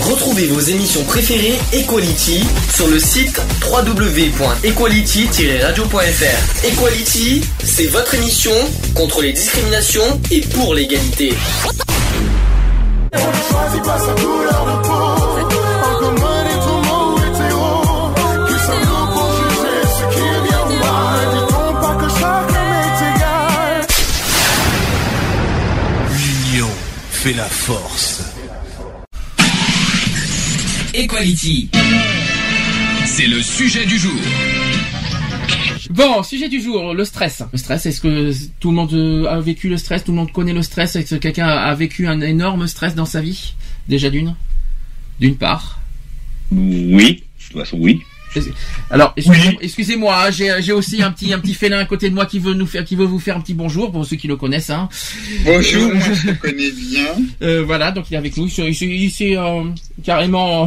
Retrouvez vos émissions préférées Equality sur le site www.equality-radio.fr. Equality, c'est votre émission contre les discriminations et pour l'égalité. L'union fait la force. Equality, c'est le sujet du jour. Bon, sujet du jour, le stress. Le stress, est-ce que tout le monde a vécu le stress? Tout le monde connaît le stress? Est-ce que quelqu'un a vécu un énorme stress dans sa vie? Déjà d'une part. Oui, de toute façon oui. Alors, excusez-moi, j'ai aussi un petit félin à côté de moi qui veut vous faire un petit bonjour pour ceux qui le connaissent. Hein. Bonjour, moi je le connais bien. Voilà, donc il est avec nous. Il s'est carrément.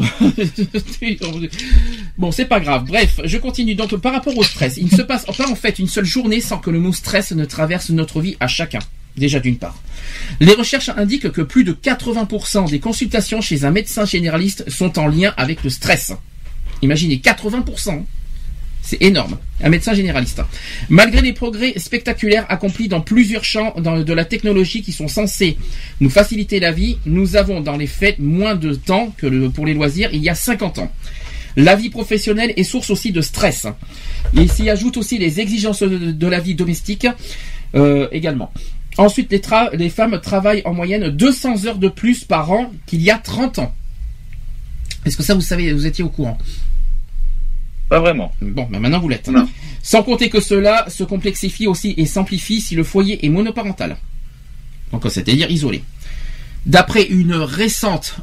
Bon, c'est pas grave. Bref, je continue. Donc, par rapport au stress, il ne se passe pas en fait une seule journée sans que le mot stress ne traverse notre vie à chacun. Déjà d'une part. Les recherches indiquent que plus de 80% des consultations chez un médecin généraliste sont en lien avec le stress. Imaginez, 80%. C'est énorme. Un médecin généraliste. Malgré les progrès spectaculaires accomplis dans plusieurs champs de la technologie qui sont censés nous faciliter la vie, nous avons dans les faits moins de temps que pour les loisirs il y a 50 ans. La vie professionnelle est source aussi de stress. Il s'y ajoute aussi les exigences de la vie domestique également. Ensuite, les femmes travaillent en moyenne 200 heures de plus par an qu'il y a 30 ans. Est-ce que ça, vous étiez au courant? Pas vraiment. Bon, mais maintenant vous l'êtes. Non. Sans compter que cela se complexifie aussi et s'amplifie si le foyer est monoparental. Donc, c'est-à-dire isolé. D'après une récente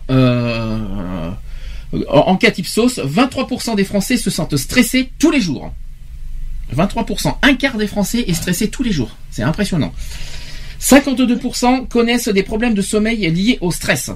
enquête Ipsos, 23% des Français se sentent stressés tous les jours. 23%. Un quart des Français est stressé tous les jours. C'est impressionnant. 52% connaissent des problèmes de sommeil liés au stress.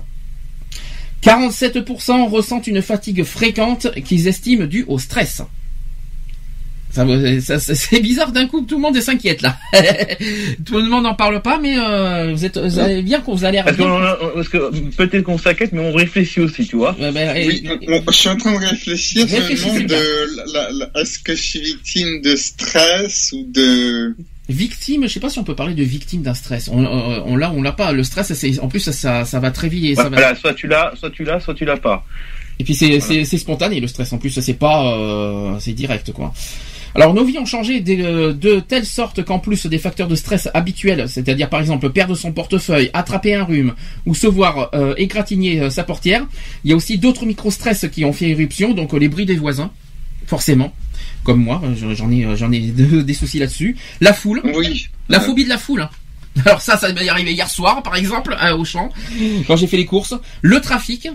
47% ressentent une fatigue fréquente qu'ils estiment due au stress. Ça, c'est bizarre d'un coup, tout le monde s'inquiète là. Tout le monde n'en parle pas, mais vous allez bien qu'on vous allez. Parce que peut-être qu'on s'inquiète, mais on réfléchit aussi, tu vois. Oui, je suis en train de réfléchir est-ce que je suis victime de stress ou de... Victime, je sais pas si on peut parler de victime d'un stress. On l'a pas. Le stress, en plus, ça va très vite. Et ça voilà, soit tu l'as, soit tu l'as pas. Et puis c'est spontané le stress. En plus, c'est pas, c'est direct quoi. Alors nos vies ont changé de telle sorte qu'en plus des facteurs de stress habituels, c'est-à-dire par exemple perdre son portefeuille, attraper un rhume ou se voir égratigner sa portière, il y a aussi d'autres micro-stress qui ont fait éruption. Donc les bruits des voisins, forcément. Comme moi, j'en ai des soucis là-dessus. La foule. Oui. La phobie de la foule. Alors ça m'est arrivé hier soir, par exemple, à Auchan, quand j'ai fait les courses. Le trafic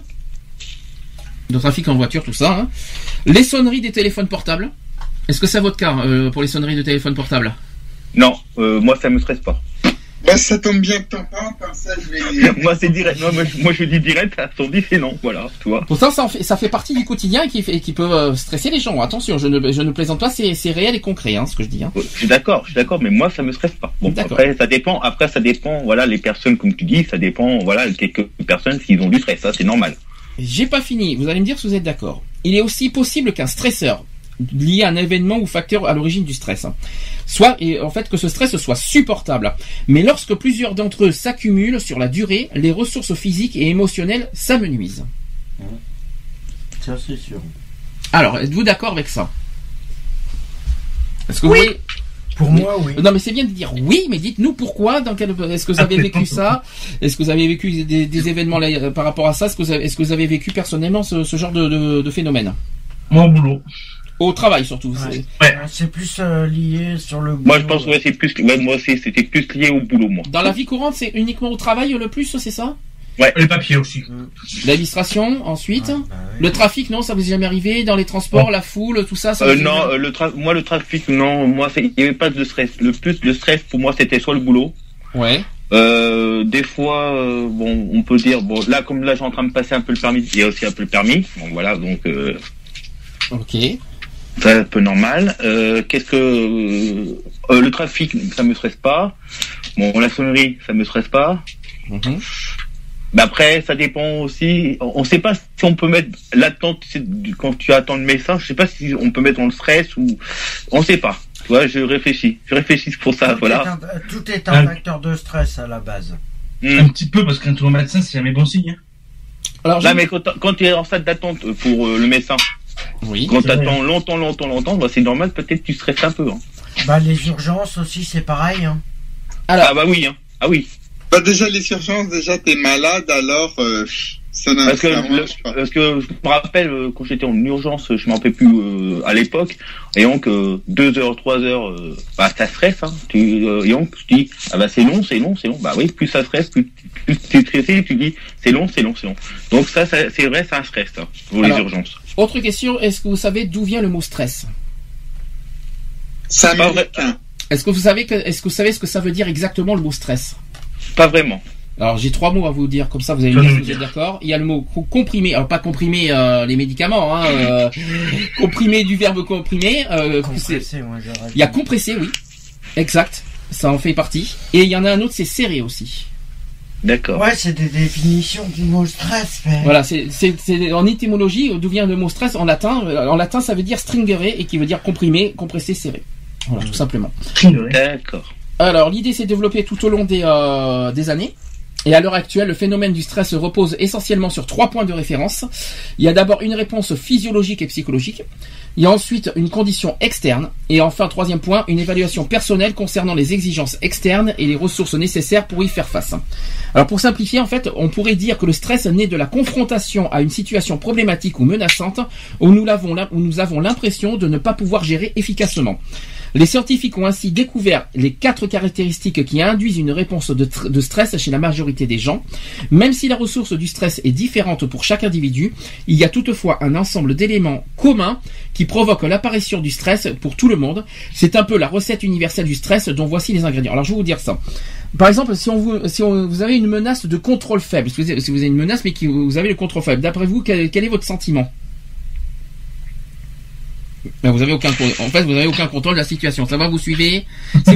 en voiture, tout ça. Hein. Les sonneries des téléphones portables. Est-ce que c'est votre cas pour les sonneries de téléphones portables? Non, moi ça me stresse pas. Bah ça tombe bien que t'en parles, comme ça je vais... Moi c'est direct, non, moi je dis direct, on dit c'est non, voilà, tu vois. Pourtant ça fait partie du quotidien qui peut stresser les gens. Attention, je ne plaisante pas, c'est réel et concret, hein, ce que je dis. Hein. Je suis d'accord, mais moi ça me stresse pas. Bon, après ça dépend, voilà, les personnes comme tu dis, ça dépend, voilà, quelques personnes s'ils ont du stress, ça c'est normal. J'ai pas fini, vous allez me dire si vous êtes d'accord. Il est aussi possible qu'un stresseur lié à un événement ou facteur à l'origine du stress, en fait que ce stress soit supportable. Mais lorsque plusieurs d'entre eux s'accumulent sur la durée, les ressources physiques et émotionnelles s'amenuisent. Ça c'est sûr. Alors, êtes-vous d'accord avec ça? Est-ce que oui. Vous voyez... Pour moi, oui. Non, mais c'est bien de dire oui, mais dites-nous pourquoi. Est-ce que vous avez vécu ça? Est-ce que vous avez vécu des événements là, par rapport à ça? Est-ce que vous avez vécu personnellement ce genre de phénomène? Mon boulot. Au travail surtout. C'est plus lié sur le boulot. Moi je pense que c'était plus lié au boulot, moi. Dans la vie courante, c'est uniquement au travail le plus, c'est ça? Ouais. Les papiers aussi. L'administration, ensuite. Oui. Le trafic, non, ça vous est jamais arrivé? Dans les transports, la foule, tout ça, non, moi le trafic, non, moi il n'y avait pas de stress. Le plus de stress pour moi c'était soit le boulot. Ouais. Des fois, bon, on peut dire, bon, là comme là j'ai en train de passer un peu le permis, il y a aussi un peu le permis. Bon voilà, donc. Ok. C'est un peu normal. Qu'est-ce que le trafic, ça me stresse pas. Bon, la sonnerie, ça me stresse pas. Mais après, ça dépend aussi. On sait pas si on peut mettre l'attente quand tu attends le médecin. Je sais pas si on peut mettre dans le stress ou on sait pas. Tu vois, je réfléchis pour ça. Voilà. Tout est un facteur de stress à la base. Un petit peu parce qu'un tour au médecin, c'est jamais bon signe. Alors, là, mais quand tu es en salle d'attente pour le médecin, oui, quand tu attends longtemps, bah, c'est normal, peut-être que tu stresses un peu. Hein. Bah, les urgences aussi, c'est pareil. Hein. Alors, ah bah oui, hein. Ah oui. Bah déjà, les urgences, t'es malade, alors ça n'a parce que je me rappelle, quand j'étais en urgence, je m'en rappelle plus à l'époque, et donc 2 heures, 3 heures, bah ça stresse, hein. Et donc tu dis, ah bah c'est long. Bah oui, plus ça stresse, plus tu es stressé, tu dis, c'est long. Donc ça c'est vrai, c'est un stress, hein, pour les urgences. Autre question, est-ce que vous savez d'où vient le mot stress? C'est américain. Est-ce que vous savez ce que ça veut dire exactement le mot stress? Pas vraiment. Alors j'ai 3 mots à vous dire, comme ça vous allez me dire si vous êtes d'accord. Il y a le mot comprimé, alors pas comprimer les médicaments, hein, comprimé du verbe comprimer. Il y a compressé, oui, exact, ça en fait partie. Et il y en a un autre, c'est serré aussi. D'accord. Ouais, c'est des définitions du mot stress. Mais... Voilà, c'est en étymologie d'où vient le mot stress en latin. En latin, ça veut dire stringere et qui veut dire comprimé, compressé, serré. Voilà, tout simplement. D'accord. Alors l'idée s'est développée tout au long des années. Et à l'heure actuelle, le phénomène du stress repose essentiellement sur 3 points de référence. Il y a d'abord une réponse physiologique et psychologique. Il y a ensuite une condition externe. Et enfin, 3e point, une évaluation personnelle concernant les exigences externes et les ressources nécessaires pour y faire face. Alors pour simplifier, en fait, on pourrait dire que le stress naît de la confrontation à une situation problématique ou menaçante où nous avons l'impression de ne pas pouvoir gérer efficacement. Les scientifiques ont ainsi découvert les 4 caractéristiques qui induisent une réponse de stress chez la majorité des gens. Même si la ressource du stress est différente pour chaque individu, il y a toutefois un ensemble d'éléments communs qui provoquent l'apparition du stress pour tout le monde. C'est un peu la recette universelle du stress dont voici les ingrédients. Alors je vais vous dire ça. Par exemple, si vous avez une menace de contrôle faible, si vous avez une menace mais que vous avez le contrôle faible, d'après vous, quel est votre sentiment ? Ben, vous avez aucun contrôle de la situation. Ça va, vous suivez?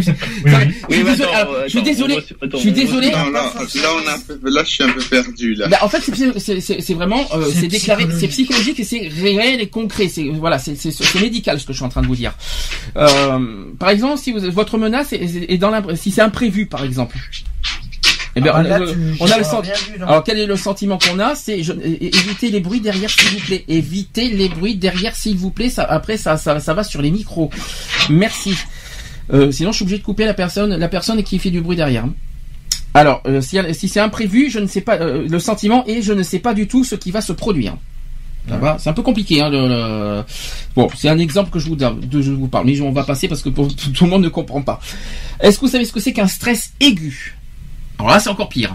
Je suis désolé. Non, là, je suis un peu perdu, là. Ben, en fait, c'est vraiment, c'est déclaré, c'est psychologique et c'est réel et concret. C'est médical, ce que je suis en train de vous dire. Par exemple, si votre menace est si c'est imprévu, par exemple. Eh bien, alors quel est le sentiment qu'on a? C'est éviter les bruits derrière, s'il vous plaît. Évitez les bruits derrière, s'il vous plaît. Après, ça va sur les micros. Merci. Sinon, je suis obligé de couper la personne qui fait du bruit derrière. Alors, si c'est imprévu, je ne sais pas. Le sentiment est, je ne sais pas du tout ce qui va se produire. Ça va, c'est un peu compliqué. Hein, Bon, c'est un exemple que je vous parle, mais on va passer parce que tout le monde ne comprend pas. Est-ce que vous savez ce que c'est qu'un stress aigu? Alors là, c'est encore pire.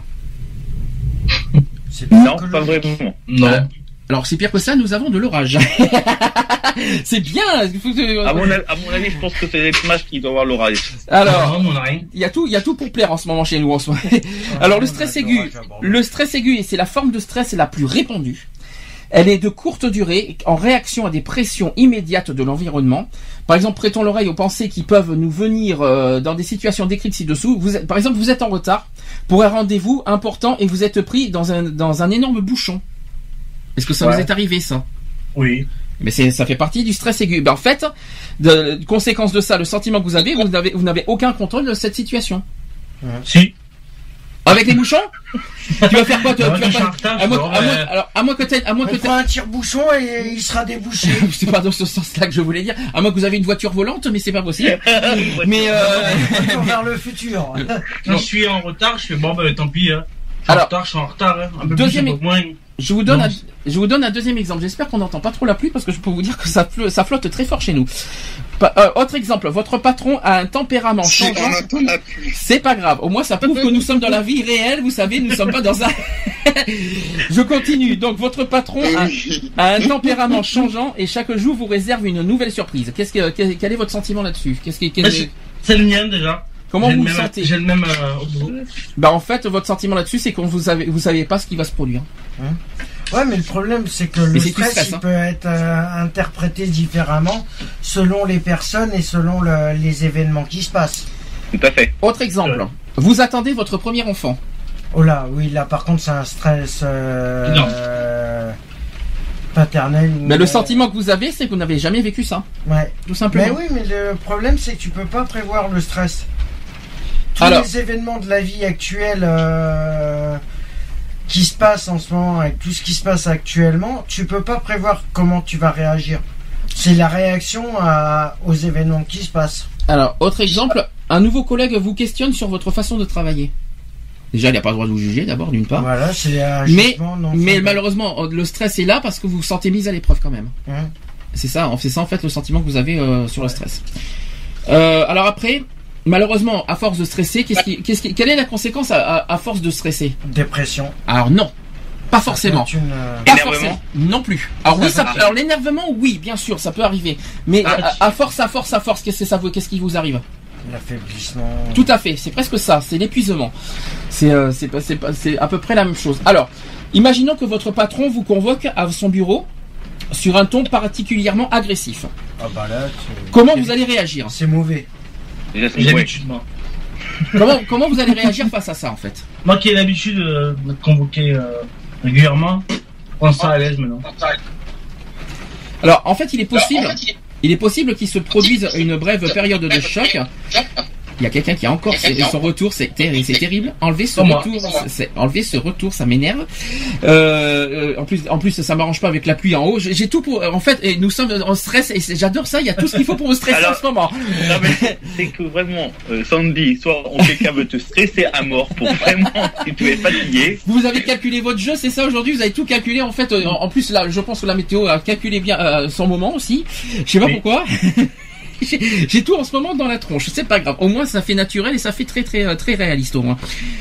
Non, pas vraiment. Non. Alors, c'est pire que ça, nous avons de l'orage. C'est bien. À mon avis, je pense que c'est les matchs qui doivent avoir l'orage. Alors, il y a tout pour plaire en ce moment chez nous. Alors, le stress aigu, c'est la forme de stress la plus répandue. Elle est de courte durée, en réaction à des pressions immédiates de l'environnement. Par exemple, prêtons l'oreille aux pensées qui peuvent nous venir dans des situations décrites ci-dessous. Par exemple, vous êtes en retard pour un rendez-vous important et vous êtes pris dans un énorme bouchon. Est-ce que ça vous est arrivé, ça? Oui. Mais ça fait partie du stress aigu. En fait, conséquence de ça, le sentiment que vous avez, vous n'avez aucun contrôle de cette situation. Si. Avec les bouchons? Tu vas faire quoi, toi? À moins que tu un tire-bouchon et il sera débouché. C'est pas dans ce sens-là que je voulais dire. À moins que vous avez une voiture volante, mais c'est pas possible. Mais vers le futur. Quand je suis en retard, je fais tant pis. Hein. Je suis en retard. Hein. Un peu deuxième, plus, un peu moins. Je vous donne un deuxième exemple. J'espère qu'on n'entend pas trop la pluie parce que je peux vous dire que ça flotte très fort chez nous. Autre exemple, votre patron a un tempérament changeant. On entend la pluie. C'est pas grave. Au moins, ça prouve que nous sommes dans la vie réelle. Vous savez, nous sommes pas dans un. Je continue. Donc, votre patron a un tempérament changeant et chaque jour vous réserve une nouvelle surprise. Quel est votre sentiment là-dessus? C'est le mien déjà. Comment vous le sentez? J'ai le même en fait, votre sentiment là-dessus, c'est que vous savez pas ce qui va se produire. Ouais, mais le problème, c'est que le stress, il peut être interprété différemment selon les personnes et selon les événements qui se passent. Tout à fait. Autre exemple. Vous attendez votre premier enfant. Oh là, oui, là par contre c'est un stress paternel. Mais le sentiment que vous avez, c'est que vous n'avez jamais vécu ça. Ouais. Tout simplement. Mais oui, mais le problème c'est que tu peux pas prévoir le stress. Tous les événements de la vie actuelle qui se passent en ce moment, avec tout ce qui se passe actuellement, tu peux pas prévoir comment tu vas réagir. C'est la réaction aux événements qui se passent. Alors, autre exemple, un nouveau collègue vous questionne sur votre façon de travailler. Déjà, il n'a pas le droit de vous juger, d'abord, d'une part. Voilà, c'est un jugement mais malheureusement, le stress est là parce que vous vous sentez mis à l'épreuve quand même. C'est ça en fait le sentiment que vous avez sur le stress. Alors après, malheureusement, à force de stresser, quelle est la conséquence à force de stresser? Dépression. Alors non. Pas forcément. Pas forcément. Non plus. Alors oui, alors l'énervement, oui, bien sûr, ça peut arriver. Mais à force, qu'est-ce qui vous arrive? L'affaiblissement. Tout à fait. C'est presque ça. C'est l'épuisement. C'est à peu près la même chose. Alors, imaginons que votre patron vous convoque à son bureau sur un ton particulièrement agressif. Ah bah là. Comment vous allez réagir? C'est mauvais. J'ai l'habitude, moi. Comment vous allez réagir face à ça, en fait? Moi qui ai l'habitude de convoquer régulièrement, je pense ça à l'aise maintenant. Alors, en fait, il est possible qu'il se produise une brève période de choc. Il y a quelqu'un qui a encore son retour, c'est terrible. Enlever ce retour, ça m'énerve. En plus, ça m'arrange pas avec la pluie en haut. J'ai tout pour. En fait, et nous sommes en stress et j'adore ça. Il y a tout ce qu'il faut pour me stresser en ce moment. Non mais c'est que vraiment, Sandy, soit quelqu'un veut te stresser à mort pour vraiment si tu es fatigué. Vous avez calculé votre jeu, c'est ça aujourd'hui. Vous avez tout calculé en fait. En plus là, je pense que la météo a calculé bien son moment aussi. Je sais pas pourquoi. J'ai tout en ce moment dans la tronche, c'est pas grave. Au moins ça fait naturel et ça fait très réaliste au moins.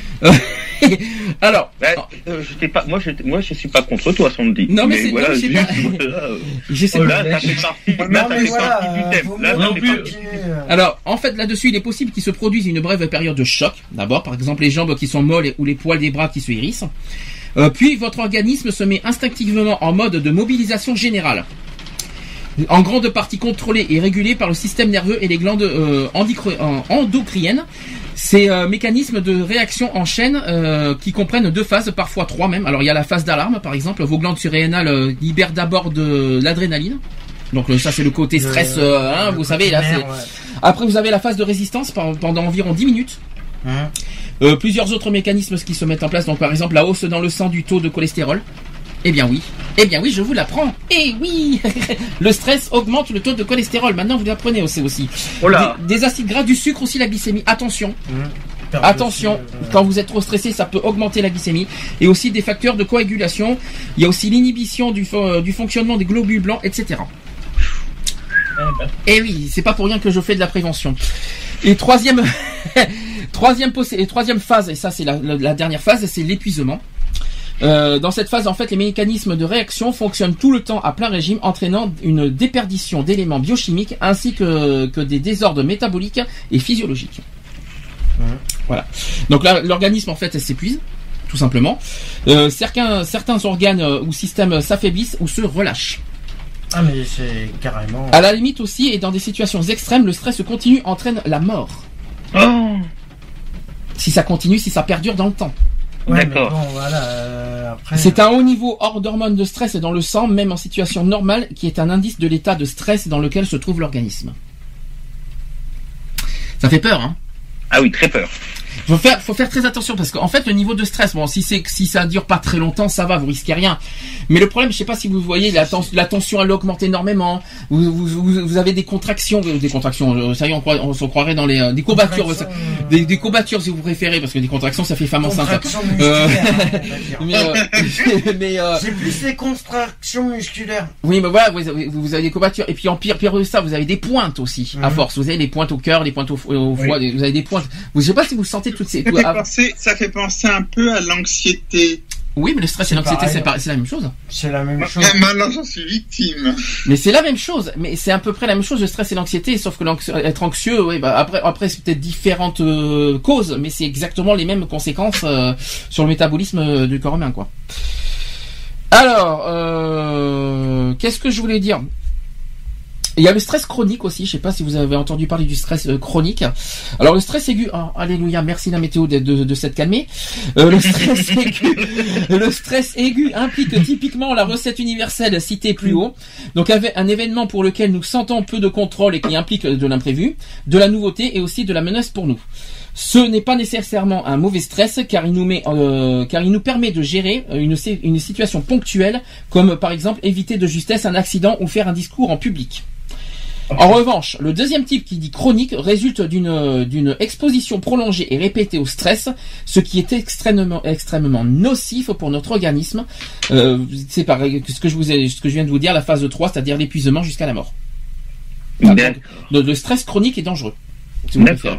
Alors, moi je suis pas contre toi, Sandy. Non mais c'est voilà, je sais pas. Là, ça fait partie du thème. Alors, en fait, là-dessus, il est possible qu'il se produise une brève période de choc. D'abord, par exemple, les jambes qui sont molles ou les poils des bras qui se hérissent. Puis, votre organisme se met instinctivement en mode de mobilisation générale. En grande partie contrôlé et régulé par le système nerveux et les glandes endocriniennes. Ces mécanismes de réaction en chaîne qui comprennent 2 phases, parfois 3 même. Alors il y a la phase d'alarme par exemple, vos glandes surrénales libèrent d'abord de l'adrénaline. Donc ça c'est le côté stress, vous savez là. Après vous avez la phase de résistance pendant environ 10 minutes. Plusieurs autres mécanismes qui se mettent en place, donc par exemple la hausse dans le sang du taux de cholestérol. Eh bien oui, je vous l'apprends. Eh oui, le stress augmente le taux de cholestérol. Maintenant, vous l'apprenez aussi. Des acides gras, du sucre aussi, la glycémie. Attention. Quand vous êtes trop stressé, ça peut augmenter la glycémie. Et aussi des facteurs de coagulation. Il y a aussi l'inhibition du fonctionnement des globules blancs, etc. Eh oui, c'est pas pour rien que je fais de la prévention. Et troisième phase, et ça c'est la dernière phase, c'est l'épuisement. Dans cette phase, en fait, les mécanismes de réaction fonctionnent tout le temps à plein régime, entraînant une déperdition d'éléments biochimiques ainsi que des désordres métaboliques et physiologiques. Voilà. Donc là, l'organisme, en fait, s'épuise, tout simplement. Certains organes ou systèmes s'affaiblissent ou se relâchent. Ah, mais c'est carrément... À la limite aussi, et dans des situations extrêmes, le stress continu entraîne la mort. Oh. Si ça perdure dans le temps. Ouais, d'accord. Bon, voilà, après... C'est un haut niveau hors d'hormones de stress dans le sang, même en situation normale, qui est un indice de l'état de stress dans lequel se trouve l'organisme. Ça fait peur, hein? Ah oui, très peur. Faut faire très attention parce qu'en fait le niveau de stress, bon, si ça dure pas très longtemps, ça va, vous risquez rien. Mais le problème, je sais pas si vous voyez, la tension elle augmente énormément. Vous avez des contractions, ça y est, on se croirait dans des courbatures, des courbatures si vous préférez, parce que des contractions ça fait femme enceinte. C'est plus les contractions musculaires. Oui, mais voilà, vous avez des courbatures et puis en pire de ça, vous avez des pointes aussi. À force, vous avez des pointes au cœur, des pointes au foie, vous avez des pointes. Je sais pas si vous sentez toutes ces. Ça fait penser un peu à l'anxiété. Oui, mais le stress et l'anxiété, c'est la même chose. C'est la même chose. Maintenant, j'en suis victime. Mais c'est la même chose. Mais c'est à peu près la même chose, le stress et l'anxiété, sauf que être anxieux, oui, bah après c'est peut-être différentes causes, mais c'est exactement les mêmes conséquences sur le métabolisme du corps humain, quoi. Alors, qu'est-ce que je voulais dire? Il y a le stress chronique aussi, je sais pas si vous avez entendu parler du stress chronique. Alors le stress aigu, alléluia, merci la météo de s'être calmée. Le stress aigu implique typiquement la recette universelle citée plus haut. Donc avec un événement pour lequel nous sentons peu de contrôle et qui implique de l'imprévu, de la nouveauté et aussi de la menace pour nous. Ce n'est pas nécessairement un mauvais stress car il nous permet de gérer une situation ponctuelle comme par exemple éviter de justesse un accident ou faire un discours en public. En revanche, le deuxième type qui dit chronique résulte d'une exposition prolongée et répétée au stress, ce qui est extrêmement nocif pour notre organisme. C'est pareil que ce que je viens de vous dire, la phase 3, c'est-à-dire l'épuisement jusqu'à la mort. Le stress chronique est dangereux. Si vous préférez.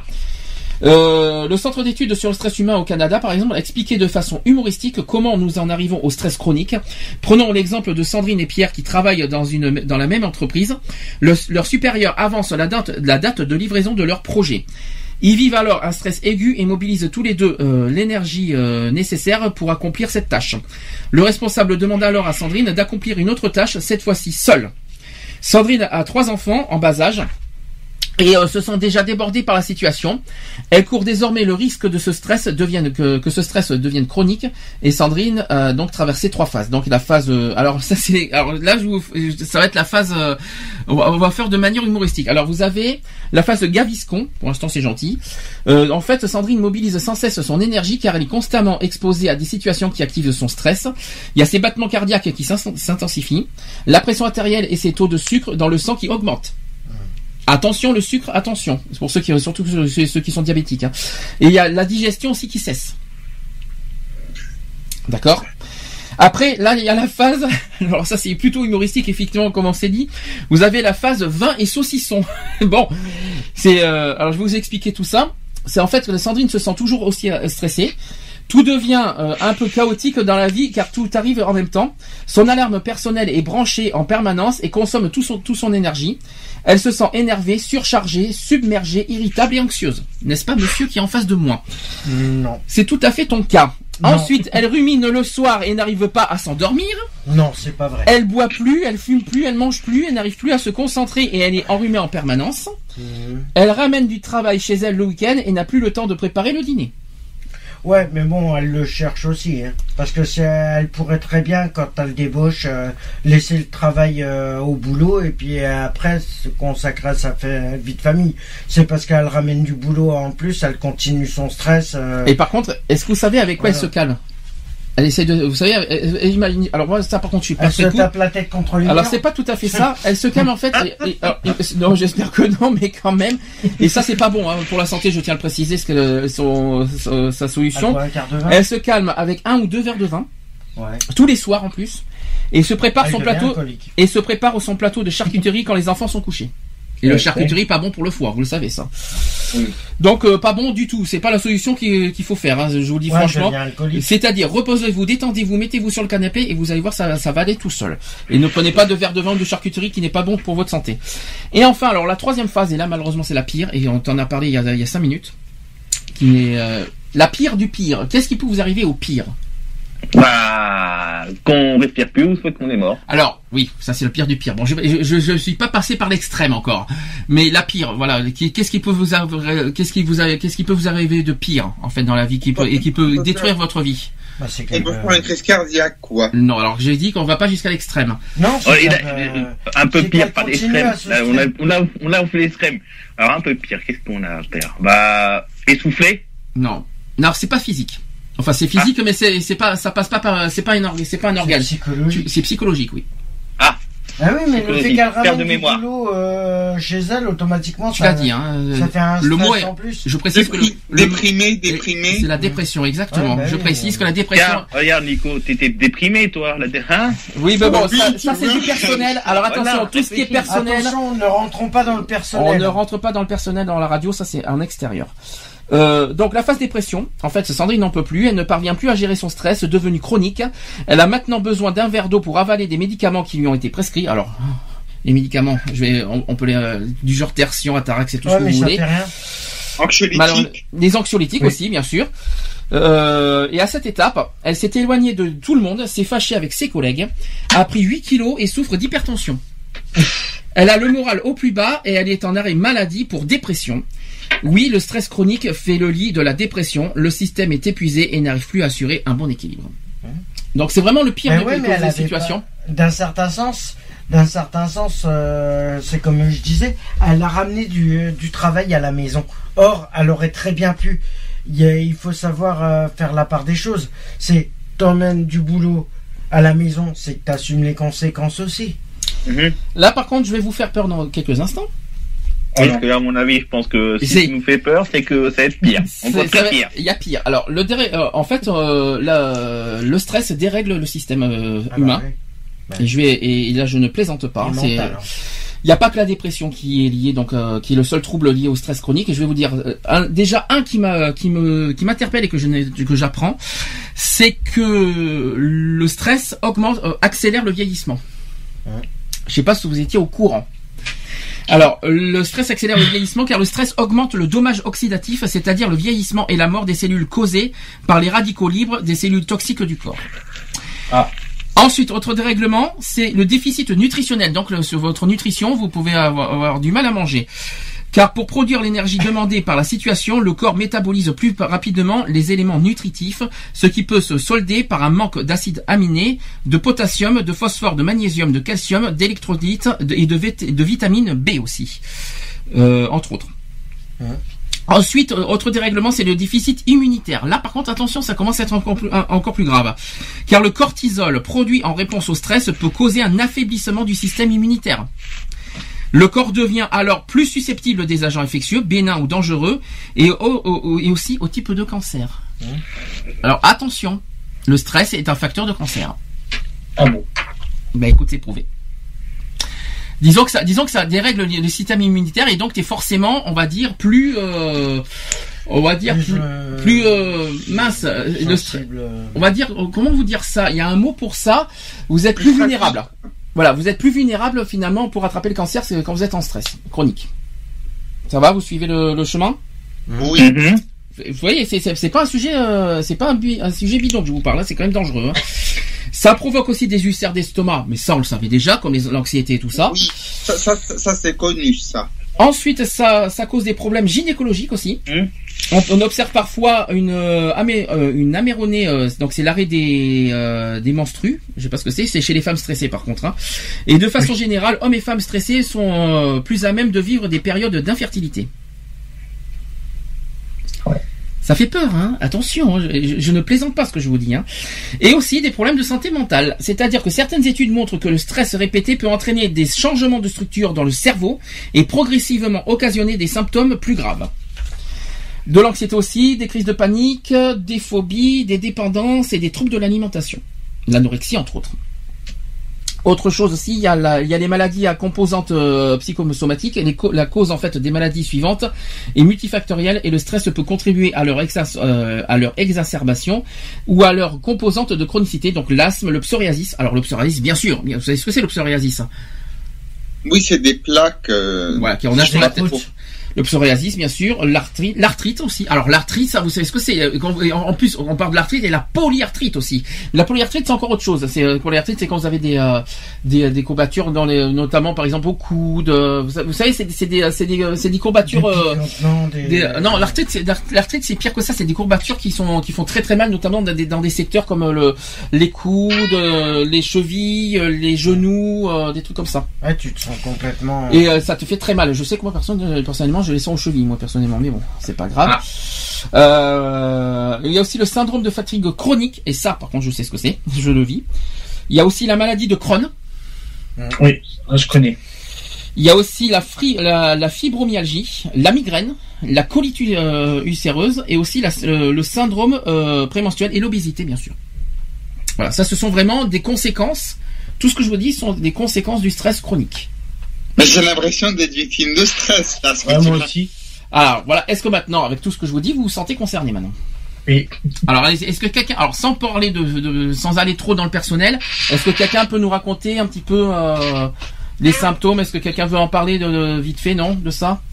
Le Centre d'études sur le stress humain au Canada, par exemple, a expliqué de façon humoristique comment nous en arrivons au stress chronique. Prenons l'exemple de Sandrine et Pierre qui travaillent dans la même entreprise. Leur supérieur avance la date de livraison de leur projet. Ils vivent alors un stress aigu et mobilisent tous les deux l'énergie nécessaire pour accomplir cette tâche. Le responsable demande alors à Sandrine d'accomplir une autre tâche, cette fois-ci seule. Sandrine a 3 enfants en bas âge. Et se sent déjà débordée par la situation. Elle court désormais le risque que ce stress devienne chronique. Et Sandrine donc traversé 3 phases. Donc la phase, alors là ça va être la phase. On va faire de manière humoristique. Alors vous avez la phase de Gaviscon. Pour l'instant c'est gentil. En fait, Sandrine mobilise sans cesse son énergie car elle est constamment exposée à des situations qui activent son stress. Il y a ses battements cardiaques qui s'intensifient, la pression artérielle et ses taux de sucre dans le sang qui augmentent. Attention le sucre, attention. C'est pour surtout ceux qui sont diabétiques. Hein. Et il y a la digestion aussi qui cesse. D'accord. Après, là, il y a la phase. Alors ça, c'est plutôt humoristique, effectivement, comme on s'est dit. Vous avez la phase vin et saucisson. Bon, c'est. Alors je vais vous expliquer tout ça. C'est en fait que Sandrine se sent toujours aussi stressée. Tout devient un peu chaotique dans la vie car tout arrive en même temps. Son alarme personnelle est branchée en permanence et consomme tout son énergie. Elle se sent énervée, surchargée, submergée, irritable et anxieuse. N'est-ce pas, monsieur qui est en face de moi? Non. C'est tout à fait ton cas. Non. Ensuite, elle rumine le soir et n'arrive pas à s'endormir. Non, c'est pas vrai. Elle boit plus, elle fume plus, elle mange plus, elle n'arrive plus à se concentrer et elle est enrhumée en permanence. Elle ramène du travail chez elle le week-end et n'a plus le temps de préparer le dîner. Ouais, mais bon, elle le cherche aussi, hein, parce que elle pourrait très bien, quand elle débauche, laisser le travail au boulot et puis après se consacrer à sa vie de famille. C'est parce qu'elle ramène du boulot en plus, elle continue son stress. Et par contre, est-ce que vous savez avec quoi elle se calme? Elle essaie de, vous savez, imagine, alors moi ça par contre je suis pas très. Elle se tape la tête contre les murs. Alors c'est pas tout à fait ça. Elle se calme en fait. Non, j'espère que non, mais quand même. Et ça c'est pas bon hein, pour la santé. Je tiens à le préciser, ce que sa solution. Elle se calme avec 1 ou 2 verres de vin. Ouais. Tous les soirs en plus. Et se prépare son plateau de charcuterie quand les enfants sont couchés. Et le charcuterie pas bon pour le foie, vous le savez ça. Oui. Donc pas bon du tout, c'est pas la solution qu'il faut faire, hein, je vous le dis franchement. C'est-à-dire reposez-vous, détendez-vous, mettez-vous sur le canapé et vous allez voir ça va aller tout seul. Et ne prenez pas de verre de vin ou de charcuterie qui n'est pas bon pour votre santé. Et enfin, alors la 3e phase, et là malheureusement c'est la pire, et on t'en a parlé il y a 5 minutes, qui est la pire du pire. Qu'est-ce qui peut vous arriver au pire? Bah, qu'on respire plus ou soit qu'on est mort. Alors, oui, ça c'est le pire du pire. Bon, je suis pas passé par l'extrême encore, mais la pire, voilà. Qu'est-ce qui peut vous arriver de pire en fait dans la vie qui peut détruire votre vie? Bah, c'est et pour une crise cardiaque, quoi. Non, alors j'ai dit qu'on va pas jusqu'à l'extrême. Non, un peu pire, pas l'extrême. On a fait l'extrême. Alors un peu pire, qu'est-ce qu'on a à faire? Bah, essoufflé? Non, c'est pas physique. Enfin, c'est physique, mais c'est pas, ça passe pas par, c'est pas un organe. C'est psychologique, oui. Ah oui, mais le fait qu'elle ramène du boulot chez elle, automatiquement, tu l'as dit, hein. Ça fait un le mot est, en plus. Je précise que déprimé. C'est la dépression, exactement. Ouais, je précise que la dépression. Regarde, Nico, t'étais déprimé, toi, hein? Oui, mais bon, ça c'est du personnel. Alors attention, tout ce qui est personnel. Attention, ne rentrons pas dans le personnel. On ne rentre pas dans le personnel dans la radio, ça c'est en extérieur. Donc la phase dépression, en fait, Sandrine n'en peut plus, elle ne parvient plus à gérer son stress devenu chronique. Elle a maintenant besoin d'un verre d'eau pour avaler des médicaments qui lui ont été prescrits. Alors, les médicaments, on peut du genre Tertian, Atarax, c'est tout ce que vous voulez. Anxiolytiques. Des anxiolytiques aussi, bien sûr. Et à cette étape, elle s'est éloignée de tout le monde, s'est fâchée avec ses collègues, a pris 8 kilos et souffre d'hypertension. Elle a le moral au plus bas et elle est en arrêt maladie pour dépression. Oui, le stress chronique fait le lit de la dépression. Le système est épuisé et n'arrive plus à assurer un bon équilibre. Donc c'est vraiment le pire des situations. D'un certain sens, c'est comme je disais, elle a ramené du travail à la maison. Or, elle aurait très bien pu. Il faut savoir faire la part des choses. C'est t'emmènes du boulot à la maison, c'est que t'assumes les conséquences aussi. Là, par contre, je vais vous faire peur dans quelques instants. Parce que, à mon avis, je pense que ce qui nous fait peur, c'est que ça va être pire. Pire. Il y a pire. Alors, en fait, le stress dérègle le système humain. Et là, je ne plaisante pas. Il n'y a pas que la dépression qui est liée, donc qui est le seul trouble lié au stress chronique. Et je vais vous dire un qui m'interpelle et que j'apprends, c'est que le stress accélère le vieillissement. Je sais pas si vous étiez au courant. Alors, le stress accélère le vieillissement car le stress augmente le dommage oxydatif, c'est-à-dire le vieillissement et la mort des cellules causées par les radicaux libres des cellules toxiques du corps. Ensuite, autre dérèglement, c'est le déficit nutritionnel. Donc, sur votre nutrition, vous pouvez avoir du mal à manger. Car pour produire l'énergie demandée par la situation, le corps métabolise plus rapidement les éléments nutritifs, ce qui peut se solder par un manque d'acides aminés, de potassium, de phosphore, de magnésium, de calcium, d'électrolytes et de vitamine B aussi, entre autres. Ensuite, autre dérèglement, c'est le déficit immunitaire. Là, par contre, attention, ça commence à être encore plus grave. Car le cortisol produit en réponse au stress peut causer un affaiblissement du système immunitaire. Le corps devient alors plus susceptible des agents infectieux, bénins ou dangereux, et aussi au type de cancer. Alors attention, le stress est un facteur de cancer. Ah bon? Ben écoute, c'est prouvé. Disons que ça dérègle le système immunitaire et donc t'es forcément, on va dire, plus mince. On va dire, comment vous dire ça? Il y a un mot pour ça. Vous êtes plus vulnérable. Voilà, vous êtes plus vulnérable finalement pour attraper le cancer, c'est quand vous êtes en stress chronique. Ça va, vous suivez le chemin? Oui. Vous voyez, c'est pas un sujet, c'est pas un sujet bidon que je vous parle, là, c'est quand même dangereux. Ça provoque aussi des ulcères d'estomac, mais ça on le savait déjà, comme l'anxiété et tout ça. Oui, ça c'est connu ça. Ensuite, ça cause des problèmes gynécologiques aussi. On observe parfois une améronée, donc c'est l'arrêt des menstrues. Je sais pas ce que c'est chez les femmes stressées par contre. Hein. Et de façon générale, hommes et femmes stressés sont plus à même de vivre des périodes d'infertilité. Ça fait peur, hein. Attention, hein. Je ne plaisante pas ce que je vous dis. Hein. Et aussi des problèmes de santé mentale. C'est-à-dire que certaines études montrent que le stress répété peut entraîner des changements de structure dans le cerveau et progressivement occasionner des symptômes plus graves. De l'anxiété aussi, des crises de panique, des phobies, des dépendances et des troubles de l'alimentation. L'anorexie entre autres. Autre chose aussi, il y a les maladies à composante psychosomatique. Et la cause en fait des maladies suivantes est multifactorielle et le stress peut contribuer à leur exacerbation ou à leur composante de chronicité. Donc l'asthme, le psoriasis. Alors le psoriasis, bien sûr. Vous savez ce que c'est le psoriasis? Oui, c'est des plaques. Voilà, qui en a sur la tête. Le psoriasis, bien sûr, l'arthrite aussi. Alors l'arthrite, ça, vous savez ce que c'est? En plus, on parle de l'arthrite et la polyarthrite aussi. La polyarthrite, c'est encore autre chose. Polyarthrite, c'est quand vous avez des courbatures notamment par exemple au coude. Vous savez, c'est des courbatures. Non, l'arthrite, c'est pire que ça. C'est des courbatures qui font très très mal, notamment dans des secteurs comme les coudes, les chevilles, les genoux, des trucs comme ça. Ouais, tu te sens complètement. Et ça te fait très mal. Je sais que moi personnellement, je les sens aux chevilles, moi personnellement, mais bon, c'est pas grave. Il y a aussi le syndrome de fatigue chronique, et ça, par contre, je sais ce que c'est, je le vis. Il y a aussi la maladie de Crohn. Oui, je connais. Il y a aussi la fibromyalgie, la migraine, la colite ulcéreuse, et aussi le syndrome prémenstruel et l'obésité, bien sûr. Voilà, ça, ce sont vraiment des conséquences. Tout ce que je vous dis sont des conséquences du stress chronique. Mais j'ai l'impression d'être victime de stress, là. Moi aussi. Alors, voilà. Est-ce que maintenant, avec tout ce que je vous dis, vous vous sentez concerné maintenant? Oui. Alors, est-ce que quelqu'un, alors sans parler sans aller trop dans le personnel, est-ce que quelqu'un peut nous raconter un petit peu les symptômes? Est-ce que quelqu'un veut en parler vite fait, non, de ça?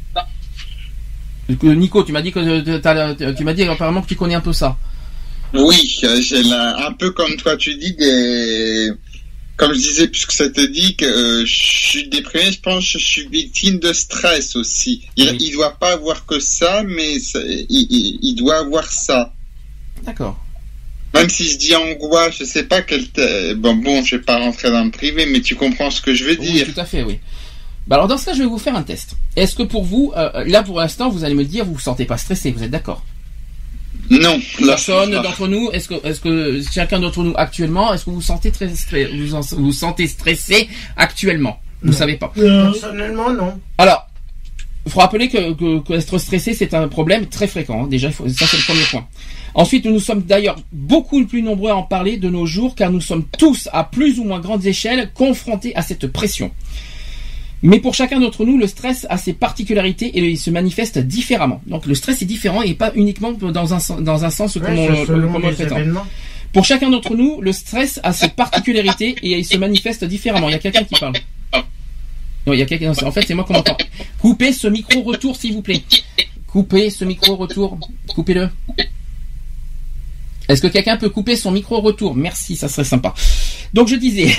Nico, tu m'as dit apparemment que tu connais un peu ça. Oui, j'ai un peu comme toi, tu dis comme je disais, puisque ça te dit que je suis déprimé, je pense que je suis victime de stress aussi. Il doit pas avoir que ça, mais il doit avoir ça. D'accord. Même si je dis angoisse, je sais pas quel... Bon, je vais pas rentrer dans le privé, mais tu comprends ce que je veux dire. Oui, tout à fait, oui. Bah alors dans ce cas, je vais vous faire un test. Est-ce que pour vous, là pour l'instant, vous allez me le dire, vous vous sentez pas stressé, vous êtes d'accord? Non. Personne d'entre nous, est-ce que chacun d'entre nous actuellement, est-ce que vous vous sentez vous sentez stressé actuellement? Vous savez pas. Personnellement, non. Alors, il faut rappeler que être stressé, c'est un problème très fréquent. Hein. Déjà, ça c'est le premier point. Ensuite, nous sommes d'ailleurs beaucoup plus nombreux à en parler de nos jours, car nous sommes tous, à plus ou moins grandes échelles, confrontés à cette pression. Mais pour chacun d'entre nous, le stress a ses particularités et il se manifeste différemment. Donc le stress est différent et pas uniquement dans un sens comme on le prétend. Pour chacun d'entre nous, le stress a ses particularités et il se manifeste différemment. Il y a quelqu'un qui parle. Non, il y a quelqu'un. En fait, c'est moi qui m'entends. Coupez ce micro retour, s'il vous plaît. Coupez ce micro retour. Coupez-le. Est-ce que quelqu'un peut couper son micro retour? Merci, ça serait sympa. Donc je disais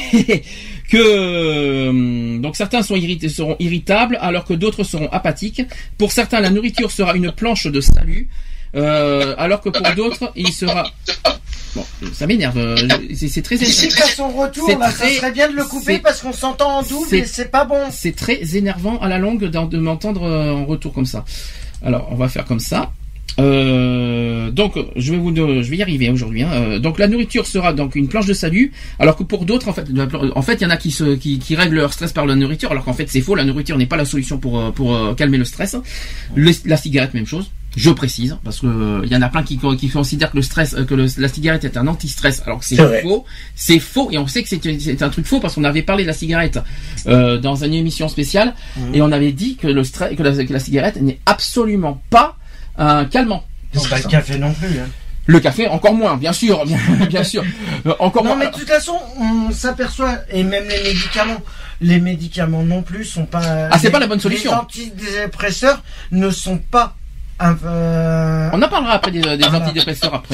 que donc certains seront irritables alors que d'autres seront apathiques. Pour certains, la nourriture sera une planche de salut, alors que pour d'autres, il sera... Bon, ça m'énerve. C'est très énervant. Ici, à son retour, là, ça serait bien de le couper parce qu'on s'entend en double et c'est pas bon. C'est très énervant à la longue de m'entendre en retour comme ça. Alors, on va faire comme ça. Donc je vais y arriver aujourd'hui. Hein. Donc la nourriture sera donc une planche de salut, alors que pour d'autres, en fait, il y en a qui règlent leur stress par la nourriture, alors qu'en fait c'est faux. La nourriture n'est pas la solution pour calmer le stress. La cigarette, même chose. Je précise parce que il y en a plein qui considèrent que la cigarette est un anti-stress, alors que c'est faux. C'est faux et on sait que c'est un truc faux parce qu'on avait parlé de la cigarette dans une émission spéciale et on avait dit que que la cigarette n'est absolument pas un calmant. Donc le café non plus. Hein. Le café encore moins, bien sûr, bien sûr. Encore non, moins. mais de toute façon, on s'aperçoit et même les médicaments non plus sont pas. Ah, c'est pas la bonne solution. Les antidépresseurs ne sont pas. On en parlera après des antidépresseurs après.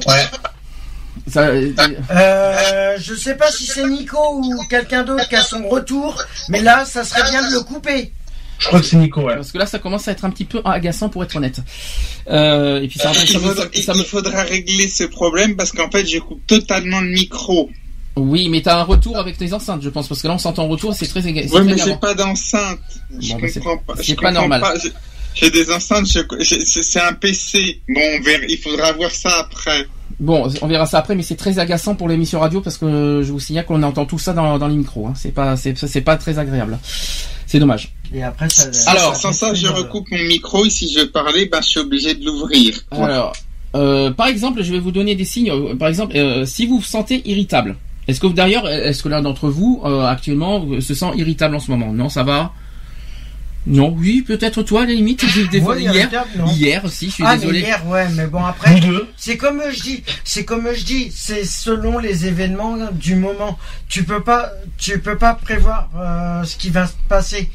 Je sais pas si c'est Nico ou quelqu'un d'autre qui a son retour, mais là, ça serait bien de le couper. Je crois que c'est Nico, ouais. Parce que là, ça commence à être un petit peu agaçant pour être honnête. Et puis il faudra régler ce problème parce qu'en fait, je coupe totalement le micro. Oui, mais t'as un retour avec tes enceintes, je pense, parce que là, on s'entend en retour, c'est très égal. Oui, mais j'ai pas d'enceinte. C'est pas normal. J'ai des enceintes, c'est un PC. Bon, il faudra voir ça après. Bon, on verra ça après, mais c'est très agaçant pour l'émission radio parce que je vous signale qu'on entend tout ça dans les micros. Hein. C'est pas très agréable. C'est dommage. Et après, alors, sans ça, je recoupe mon micro et si je veux parler, je suis obligé de l'ouvrir. Alors, par exemple, je vais vous donner des signes. Par exemple, si vous vous sentez irritable, est-ce que l'un d'entre vous actuellement se sent irritable en ce moment? Non, ça va. Non, oui, peut-être toi, à la limite, hier aussi, je suis désolé. Mais hier, ouais, mais bon, après, c'est comme je dis, c'est selon les événements du moment. Tu peux pas prévoir, ce qui va se passer.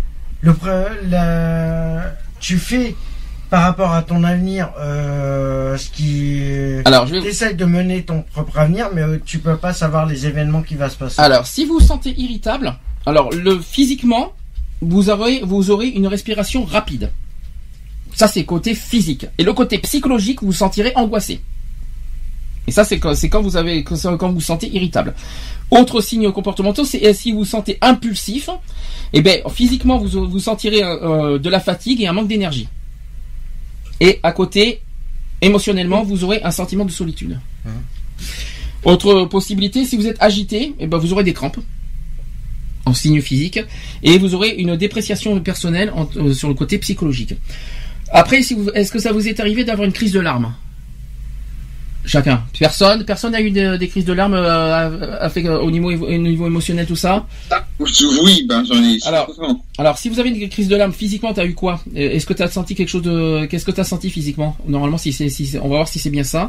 Tu fais, par rapport à ton avenir, ce qui, alors, t'essayes de mener ton propre avenir, mais tu peux pas savoir les événements qui va se passer. Alors, si vous vous sentez irritable, alors, physiquement, vous aurez une respiration rapide. Ça, c'est côté physique. Et le côté psychologique, vous vous sentirez angoissé. Et ça, c'est quand vous vous sentez irritable. Autre signe comportementaux, c'est si vous vous sentez impulsif, et physiquement, vous sentirez de la fatigue et un manque d'énergie. Et à côté, émotionnellement, vous aurez un sentiment de solitude. Autre possibilité, si vous êtes agité, vous aurez des crampes en signe physique, et vous aurez une dépréciation personnelle sur le côté psychologique. Après, est-ce que ça vous est arrivé d'avoir une crise de larmes? Chacun. Personne n'a eu des crises de larmes au niveau émotionnel, tout ça? Oui, j'en ai. Alors, si vous avez une crise de larmes, physiquement, t'as eu quoi? Est-ce que t'as senti quelque chose de... Qu'est-ce que t'as senti physiquement? Normalement, on va voir si c'est bien ça.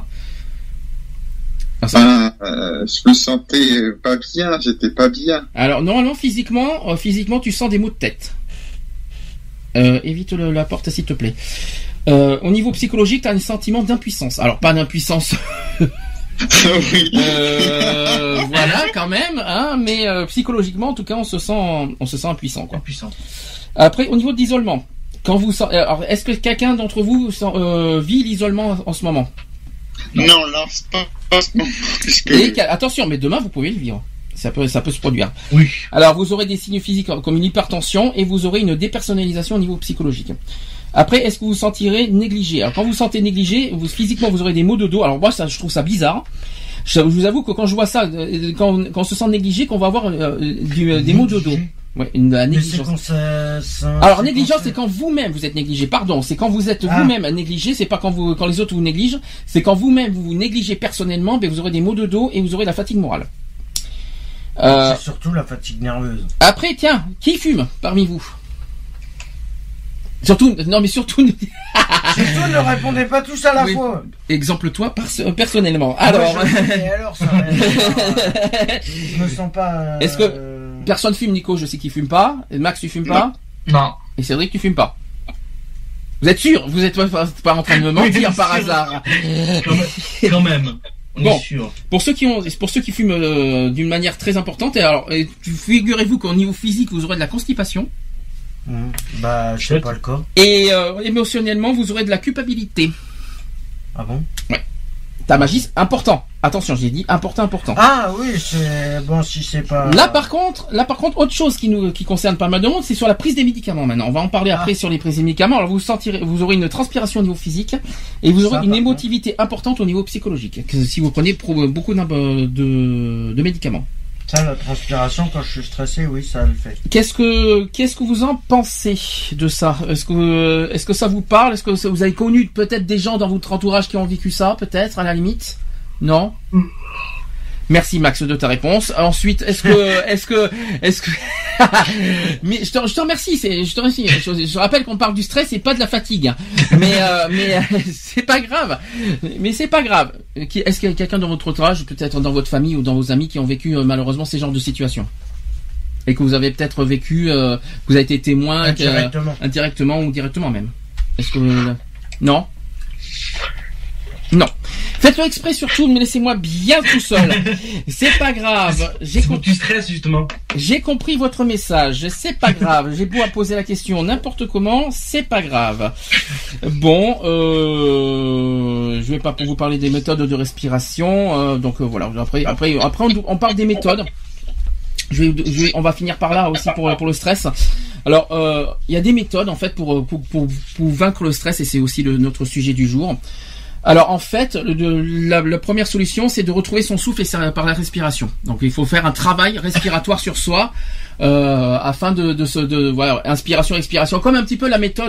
Je me sentais pas bien, j'étais pas bien. Alors normalement physiquement tu sens des maux de tête. Évite la porte s'il te plaît. Au niveau psychologique, tu as un sentiment d'impuissance. Alors pas d'impuissance Oui. Voilà, quand même, hein, mais psychologiquement, en tout cas, on se sent impuissant, quoi. Impuissant. Après, au niveau de l'isolement, quand vous, alors, est-ce que quelqu'un d'entre vous vit l'isolement en ce moment? Non, là, pas en ce moment. Et attention, mais demain, vous pouvez le vivre. Ça peut se produire. Oui. Alors, vous aurez des signes physiques comme une hypertension et vous aurez une dépersonnalisation au niveau psychologique. Après, est-ce que vous vous sentirez négligé? Alors, quand vous vous sentez négligé, physiquement, vous aurez des maux de dos. Alors, moi, ça, je trouve ça bizarre. Je vous avoue que quand je vois ça, quand on se sent négligé, qu'on va avoir des maux de dos. Ouais, la négligence. Alors, négligence, c'est quand vous-même vous êtes négligé. Pardon, c'est quand vous êtes vous-même négligé. C'est pas quand les autres vous négligent. C'est quand vous-même vous négligez personnellement, ben vous aurez des maux de dos et vous aurez la fatigue morale. C'est surtout la fatigue nerveuse. Après, tiens, qui fume parmi vous? Surtout ne répondez pas tous à la fois. Exemple toi, personnellement. Alors, ça je me sens pas. Est-ce que personne fume? Nico, je sais qu'il fume pas. Et Max, tu fumes pas? Non. Et Cédric, tu fumes pas? Vous êtes sûr? Vous êtes pas en train de me mentir par hasard? Quand même. Bon, pour ceux qui fument d'une manière très importante, et alors figurez-vous qu'au niveau physique vous aurez de la constipation. Bah, je sais pas le cas. Et émotionnellement vous aurez de la culpabilité. Ah bon? Ouais. Tabagisme important. Attention, j'ai dit important. Ah oui, c'est bon si c'est pas. Là par contre, autre chose qui concerne pas mal de monde, c'est sur la prise des médicaments maintenant. On va en parler après sur les prises des médicaments. Alors vous aurez une transpiration au niveau physique et vous aurez une émotivité importante au niveau psychologique. Si vous prenez beaucoup de médicaments. Ça, la transpiration, quand je suis stressé, oui, ça le fait. Qu'est-ce que vous en pensez de ça? Est-ce que ça vous parle? Est-ce que vous avez connu peut-être des gens dans votre entourage qui ont vécu ça, peut-être, à la limite? Non? Merci Max de ta réponse. Ensuite, est-ce que mais je te remercie, je rappelle qu'on parle du stress et pas de la fatigue. Mais c'est pas grave. Est-ce qu'il y a quelqu'un dans votre entourage, peut-être dans votre famille ou dans vos amis qui ont vécu malheureusement ces genres de situations? Et que vous avez peut-être vécu, vous avez été témoin indirectement ou directement même. Est-ce que non? Non. Faites-le exprès surtout, mais laissez-moi bien tout seul. C'est pas grave. Du stress, justement. J'ai compris votre message. C'est pas grave. J'ai beau à poser la question n'importe comment, c'est pas grave. Bon, je vais pas vous parler des méthodes de respiration. Donc voilà. Après, on parle des méthodes. On va finir par là aussi pour le stress. Alors, il y a des méthodes en fait pour vaincre le stress et c'est aussi notre sujet du jour. Alors en fait, la première solution, c'est de retrouver son souffle et par la respiration. Donc il faut faire un travail respiratoire sur soi afin voilà, inspiration, expiration, comme un petit peu la méthode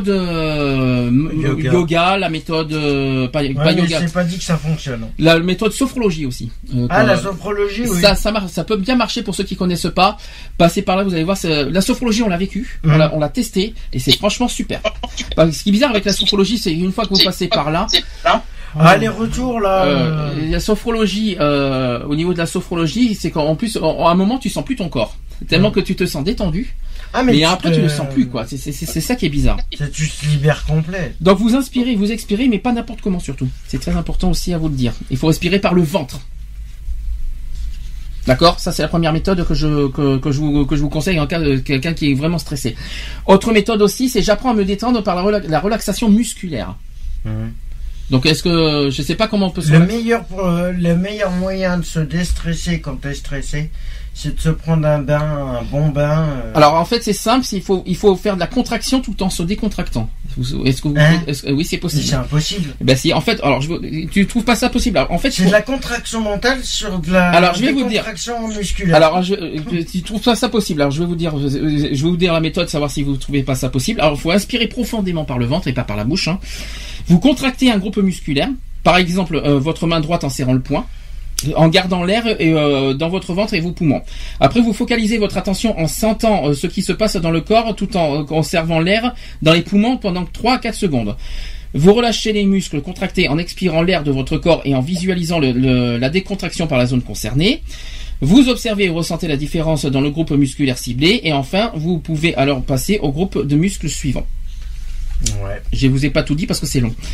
yoga, la méthode pas yoga. C'est pas dit que ça fonctionne. La méthode sophrologie aussi. La sophrologie, oui. Ça marche, ça peut bien marcher pour ceux qui connaissent pas. Passez par là, vous allez voir. La sophrologie, on l'a vécu, on l'a testé et c'est franchement super. Ce qui est bizarre avec la sophrologie, c'est une fois que vous passez par là. Les retours là. La sophrologie, au niveau de la sophrologie, c'est qu'en plus, à un moment, tu sens plus ton corps. Tellement que tu te sens détendu. Mais après, tu ne le sens plus, quoi. C'est ça qui est bizarre. Tu te libères complet. Donc, vous inspirez, vous expirez, mais pas n'importe comment, surtout. C'est très important aussi à vous le dire. Il faut respirer par le ventre. D'accord? Ça, c'est la première méthode que je vous conseille en cas de quelqu'un qui est vraiment stressé. Autre méthode aussi, c'est j'apprends à me détendre par la relaxation musculaire. Donc est-ce que je sais pas comment on peut se le meilleur moyen de se déstresser quand t'es stressé, c'est de se prendre un bon bain. Alors en fait c'est simple, il faut faire de la contraction tout en se décontractant. Est-ce que oui c'est possible? C'est impossible. Ben si en fait tu trouves pas ça possible? Alors, en fait c'est de la contraction mentale sur de la décontraction musculaire. Alors tu trouves pas ça possible? Alors je vais vous dire la méthode, savoir si vous trouvez pas ça possible. Alors il faut inspirer profondément par le ventre et pas par la bouche. Vous contractez un groupe musculaire, par exemple votre main droite en serrant le poing, en gardant l'air dans votre ventre et vos poumons. Après, vous focalisez votre attention en sentant ce qui se passe dans le corps tout en conservant l'air dans les poumons pendant 3 à 4 secondes. Vous relâchez les muscles contractés en expirant l'air de votre corps et en visualisant la décontraction par la zone concernée. Vous observez et ressentez la différence dans le groupe musculaire ciblé et enfin, vous pouvez alors passer au groupe de muscles suivant. Ouais. Je vous ai pas tout dit parce que c'est long.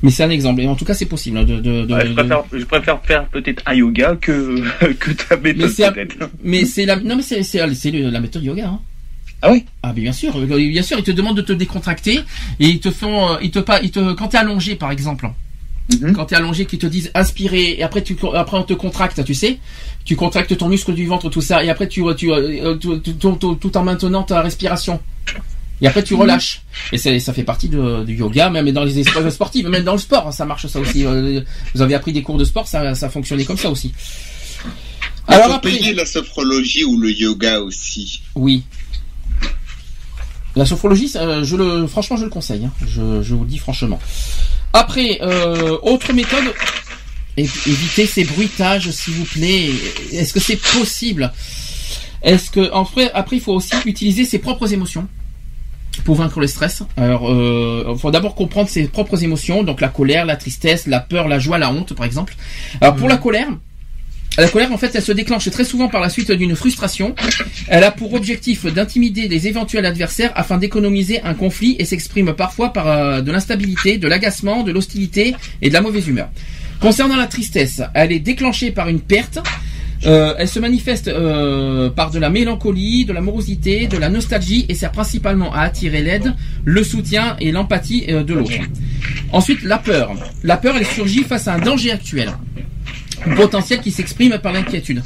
Mais c'est un exemple. Et en tout cas, c'est possible. Je préfère faire peut-être un yoga que ta méthode. Mais c'est la méthode yoga. Hein. Ah oui. Ah bien sûr, ils te demandent de te décontracter et ils te font, quand t'es allongé par exemple. Quand t'es allongé, qu'ils te disent inspirer et après on te contracte, tu sais, tu contractes ton muscle du ventre, tout ça, et après tout en maintenant ta respiration. Et après tu relâches. Et ça fait partie du yoga, même dans les épreuves sportives, même dans le sport, ça marche ça aussi. Vous avez appris des cours de sport, ça fonctionnait comme ça aussi. Alors il faut payer la sophrologie ou le yoga aussi. Oui. La sophrologie, franchement, je le conseille. Hein. Je vous le dis franchement. Après, autre méthode, évitez ces bruitages, s'il vous plaît. Est-ce que c'est possible? Après, il faut aussi utiliser ses propres émotions pour vaincre le stress. Alors, il faut d'abord comprendre ses propres émotions, donc la colère, la tristesse, la peur, la joie, la honte, par exemple. Alors, pour la colère, en fait, elle se déclenche très souvent par la suite d'une frustration. Elle a pour objectif d'intimider les éventuels adversaires afin d'économiser un conflit et s'exprime parfois par de l'instabilité, de l'agacement, de l'hostilité et de la mauvaise humeur. Concernant la tristesse, elle est déclenchée par une perte. Elle se manifeste par de la mélancolie, de la morosité, de la nostalgie et sert principalement à attirer l'aide, le soutien et l'empathie de l'autre. Ensuite, la peur. La peur, elle surgit face à un danger actuel. Potentiel qui s'exprime par l'inquiétude.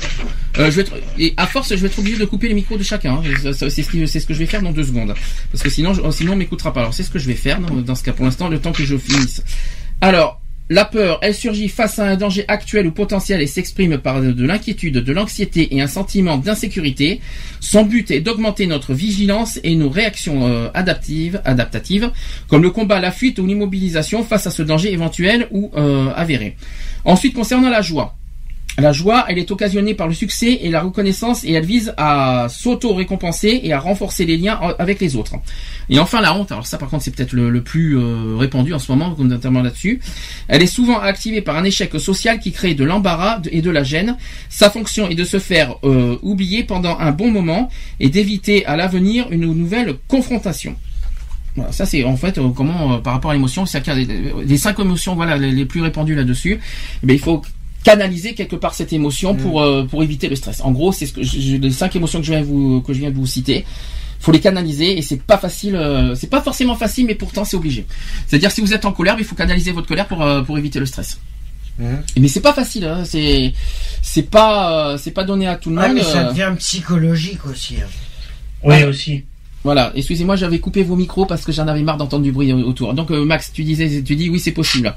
À force, je vais être obligé de couper les micros de chacun. Hein. C'est ce que je vais faire dans 2 secondes. Parce que sinon on m'écoutera pas. Alors, c'est ce que je vais faire dans ce cas pour l'instant, le temps que je finisse. Alors, la peur, elle surgit face à un danger actuel ou potentiel et s'exprime par de l'inquiétude, de l'anxiété et un sentiment d'insécurité. Son but est d'augmenter notre vigilance et nos réactions adaptatives, comme le combat, la fuite ou l'immobilisation face à ce danger éventuel ou avéré. Ensuite, concernant la joie. La joie, elle est occasionnée par le succès et la reconnaissance et elle vise à s'auto-récompenser et à renforcer les liens avec les autres. Et enfin, la honte. Alors ça, par contre, c'est peut-être le plus répandu en ce moment, notamment là-dessus. Elle est souvent activée par un échec social qui crée de l'embarras et de la gêne. Sa fonction est de se faire oublier pendant un bon moment et d'éviter à l'avenir une nouvelle confrontation. Voilà, ça c'est en fait comment par rapport à l'émotion, c'est les 5 émotions, voilà, les plus répandues là-dessus. Eh bien, il faut canaliser quelque part cette émotion pour éviter le stress. En gros, c'est les 5 émotions que je viens de vous citer. Faut les canaliser et c'est pas facile, c'est pas forcément facile, mais pourtant c'est obligé. C'est-à-dire si vous êtes en colère, il faut canaliser votre colère pour éviter le stress. Mais c'est pas facile, hein. C'est pas donné à tout le monde. Mais ça devient psychologique aussi. Hein. Oui, aussi. Voilà, excusez-moi, j'avais coupé vos micros parce que j'en avais marre d'entendre du bruit autour. Donc Max, tu dis oui, c'est possible.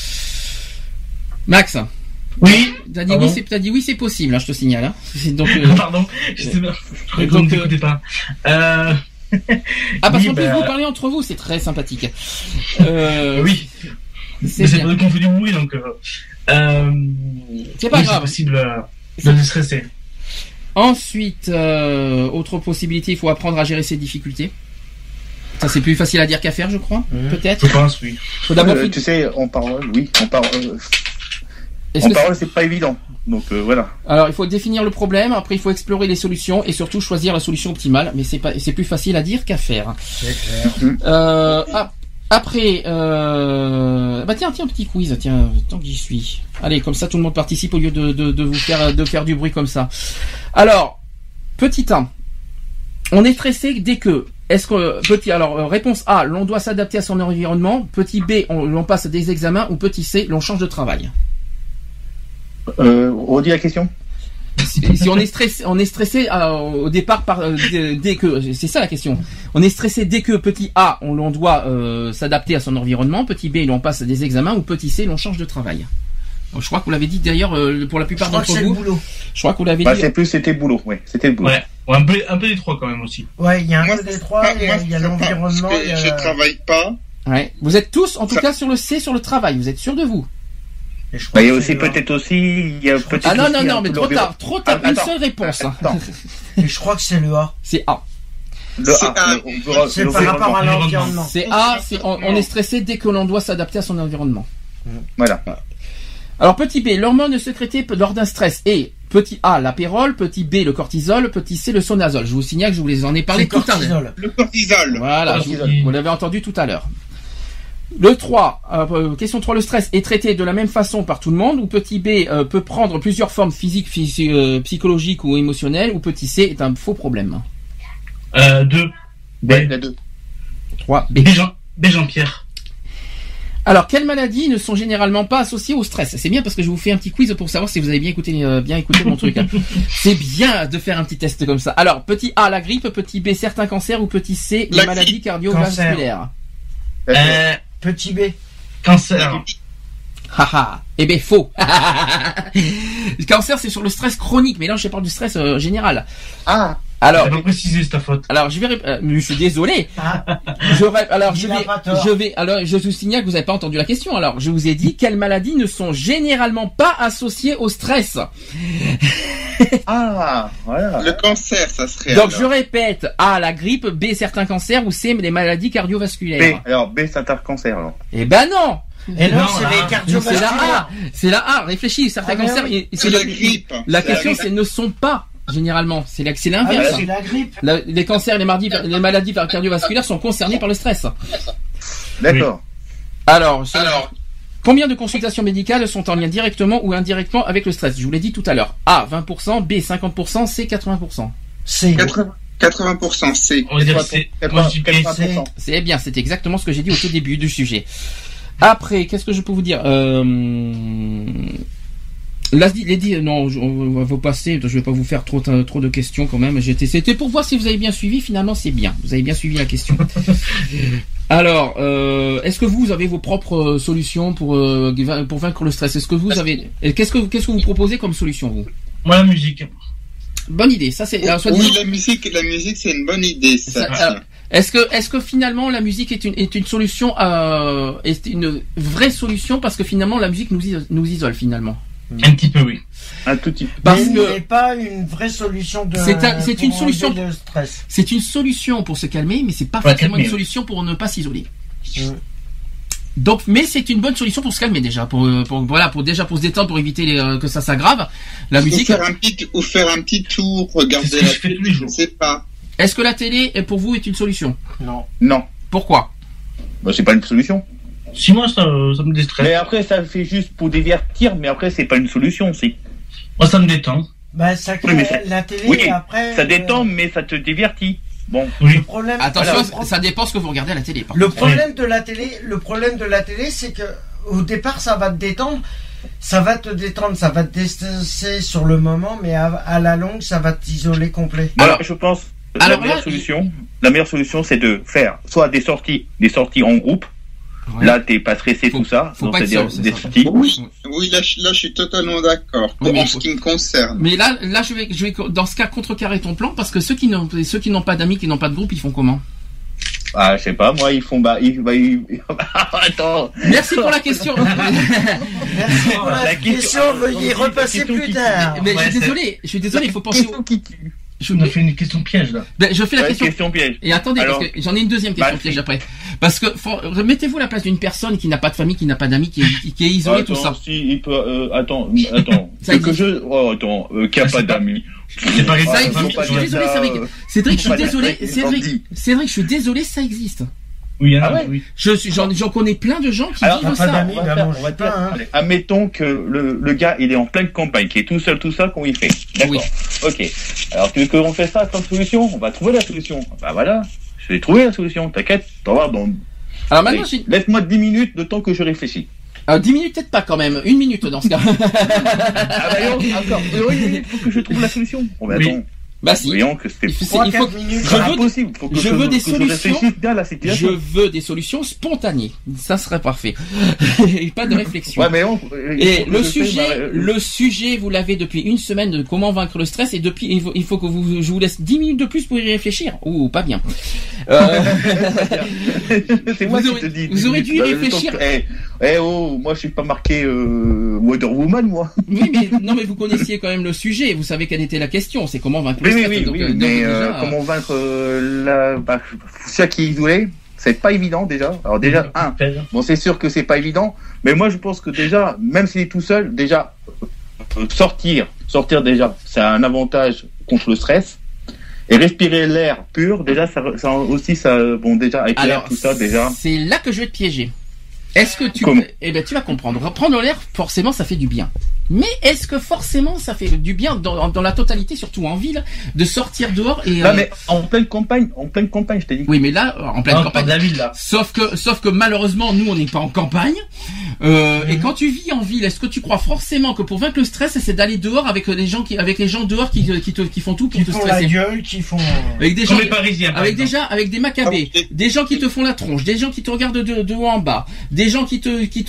Max. Oui. T'as dit oui, c'est possible, hein, je te signale. Hein. Donc, pardon, je ne t'écoutais pas. Parce qu'en plus vous parlez entre vous, c'est très sympathique. Oui. C'est pas qu'on fait du bruit, donc. C'est pas grave. C'est possible de se stresser. Ensuite, autre possibilité, il faut apprendre à gérer ses difficultés. Ça, c'est plus facile à dire qu'à faire, je crois. Peut-être. Je pense, oui. Faut d'abord, tu sais, en parole, c'est pas évident. Donc voilà. Alors, il faut définir le problème. Après, il faut explorer les solutions et surtout choisir la solution optimale. Mais c'est plus facile à dire qu'à faire. C'est clair. Après, tiens, petit quiz, tiens, tant que j'y suis. Allez, comme ça, tout le monde participe au lieu de vous faire du bruit comme ça. Alors, petit 1. On est stressé dès que, réponse A, l'on doit s'adapter à son environnement. Petit B, l'on passe des examens. Ou petit C, l'on change de travail. Redis la question. Si on est stressé au départ dès que, c'est ça la question. On est stressé dès que petit A, l'on doit s'adapter à son environnement, petit B, l'on passe des examens, ou petit C, l'on change de travail. Donc, je crois que vous l'avez dit d'ailleurs pour la plupart d'entre vous. Je crois que vous l'avez dit. C'était le boulot, ouais, c'était le boulot. Ouais, un peu des trois quand même aussi. Ouais, il y a un peu des trois, il y a l'environnement. Je travaille pas. Ouais. Vous êtes tous, en tout cas, sur le C, sur le travail. Vous êtes sûr de vous? Il y a aussi peut-être aussi. Non, mais trop tard. Une seule réponse. Et je crois que c'est le A. C'est A. C'est par rapport à l'environnement. C'est A, on est stressé dès que l'on doit s'adapter à son environnement. Voilà. Alors petit B, l'hormone sécrétée lors d'un stress est petit A, l'apérole, petit B, le cortisol, petit C, le sonazole. Je vous signale que je vous les en ai parlé tout à l'heure. Le cortisol. Voilà, vous l'avez entendu tout à l'heure. Le 3, question 3, le stress est traité de la même façon par tout le monde, ou petit B peut prendre plusieurs formes physiques, psychologiques ou émotionnelles, ou petit C est un faux problème. 2. B, la 2. 3, B. B. Jean-Pierre. Alors, quelles maladies ne sont généralement pas associées au stress? C'est bien parce que je vous fais un petit quiz pour savoir si vous avez bien écouté mon truc. Hein. C'est bien de faire un petit test comme ça. Alors, petit A, la grippe, petit B, certains cancers, ou petit C, les maladies cardiovasculaires. Petit B. Cancer. Haha. Eh ben faux. Le cancer, c'est sur le stress chronique, mais là je parle du stress général. Ah. Alors, pas précisé, c'est ta faute. Alors je vais, je suis désolé. Je vous signale que vous n'avez pas entendu la question. Alors je vous ai dit quelles maladies ne sont généralement pas associées au stress. Ah, voilà. Le cancer, ça serait. Donc je répète, A, la grippe, B, certains cancers, ou C, les maladies cardiovasculaires. B, alors B, certains cancers alors. Eh ben non. Et non, c'est les cardiovasculaires. C'est la A. Réfléchis, certains cancers. C'est la grippe. La question c'est ne sont pas. Généralement, c'est l'inverse. Ah, c'est la grippe. Les cancers, les maladies cardiovasculaires sont concernés par le stress. D'accord. Alors, combien de consultations médicales sont en lien directement ou indirectement avec le stress? Je vous l'ai dit tout à l'heure. A, 20%, B, 50%, C, 80%. C. 80%, C. On va dire C. 80%. C'est bien, c'est exactement ce que j'ai dit au tout début du sujet. Après, qu'est-ce que je peux vous dire? Là, non, on va vous passer. Je vais pas vous faire trop de questions quand même. C'était pour voir si vous avez bien suivi. Finalement, c'est bien. Vous avez bien suivi la question. Alors, est-ce que vous avez vos propres solutions pour vaincre le stress? Est-ce que vous avez qu'est-ce que vous proposez comme solution, vous? Moi, la musique. Bonne idée. Ça c'est. Oui, la musique, c'est une bonne idée. Ça. Est-ce que finalement la musique est une solution, est une vraie solution parce que finalement la musique nous isole finalement. Un petit peu, oui. Un tout petit peu. Parce que n'est pas une vraie solution de. C'est une solution de stress. C'est une solution pour se calmer, mais c'est pas forcément une solution pour ne pas s'isoler. Donc, mais c'est une bonne solution pour se calmer déjà, pour se détendre, pour éviter que ça s'aggrave. La musique. Ou faire un petit tour, regarder la télé. Je ne sais pas. Est-ce que la télé pour vous est une solution? Non. Pourquoi? Bah, c'est pas une solution. Si moi ça me déstresse. Mais après ça fait juste pour divertir, mais après c'est pas une solution aussi. Moi ça me détend. Bah ça crée la télé et après. Ça détend mais ça te divertit. Bon. Oui. Le problème. Attention, ça dépend ce que vous regardez à la télé. Le problème de la télé, c'est que au départ ça va te détendre, ça va te déstresser sur le moment, mais à la longue ça va t'isoler complet. Alors je pense la meilleure solution c'est de faire soit des sorties en groupe. Ouais. Là, t'es pas stressé, tout ça. Faut pas être seul, des sorties. Oui, là, je suis totalement d'accord. En ce qui me concerne. Mais là, je vais, dans ce cas, contrecarrer ton plan, parce que ceux qui n'ont pas d'amis, qui n'ont pas de groupe, ils font comment? Ah, je sais pas, moi, ils font, attends. Merci pour la question. Merci pour la question, veuillez repasser plus tard. Mais je suis désolé, il faut penser On a fait une question piège là. Ben, je fais la question piège. Et attendez, parce que j'en ai une deuxième question piège après. Parce que mettez-vous à la place d'une personne qui n'a pas de famille, qui n'a pas d'amis, qui est isolée, tout ça. Si il peut, attends. Qui a pas d'amis. C'est pas ça existe. Je suis désolé, Cédric, je suis désolé, ça existe. Oui, oui. J'en connais plein de gens qui vivent ça. Admettons que le gars, il est en pleine campagne, qui est tout seul, qu'on y fait. D'accord. Oui. Ok. Alors, tu veux qu'on fait ça comme solution? On va trouver la solution. Bah voilà. Je vais trouver la solution. T'inquiète. T'en vas dans. Alors maintenant, laisse-moi 10 minutes de temps que je réfléchis. 10 minutes peut-être pas quand même. 1 minute dans ce cas. Encore. Il faut que je trouve la solution. On va attendre. Bah si. Voyons que c'est impossible. Je veux des solutions. Je veux des solutions spontanées. Ça serait parfait. Et pas de réflexion. Ouais, mais et le sujet, vous l'avez depuis une semaine de comment vaincre le stress, et depuis, il faut que je vous laisse 10 minutes de plus pour y réfléchir. Ou pas bien. C'est moi qui te dis. Vous aurez dû y réfléchir. Moi je suis pas marqué Wonder Woman, moi. Oui, mais vous connaissiez quand même le sujet. Vous savez quelle était la question. C'est comment vaincre le stress. Oui, mais comment vaincre ceux qui est isolé, c'est pas évident déjà. Alors déjà, c'est sûr que c'est pas évident, mais moi je pense que déjà, même s'il est tout seul, déjà sortir déjà, c'est un avantage contre le stress. Et respirer l'air pur, déjà, ça aussi, déjà, avec l'air, tout ça, déjà. C'est là que je vais te piéger. Est-ce que tu vas comprendre. Prendre l'air, forcément, ça fait du bien. Mais est-ce que forcément ça fait du bien dans la totalité, surtout en ville, de sortir dehors et non, mais en pleine campagne, je t'ai dit. Oui, mais là, en pleine campagne. De la ville, là. Sauf que malheureusement, nous, on n'est pas en campagne. Et quand tu vis en ville, est-ce que tu crois forcément que pour vaincre le stress, c'est d'aller dehors avec les gens dehors qui font tout pour te stresser? Qui font la gueule, qui font. Avec des gens, les Parisiens. avec des macabées, des gens qui te font la tronche, des gens qui te regardent de haut en bas, des gens qui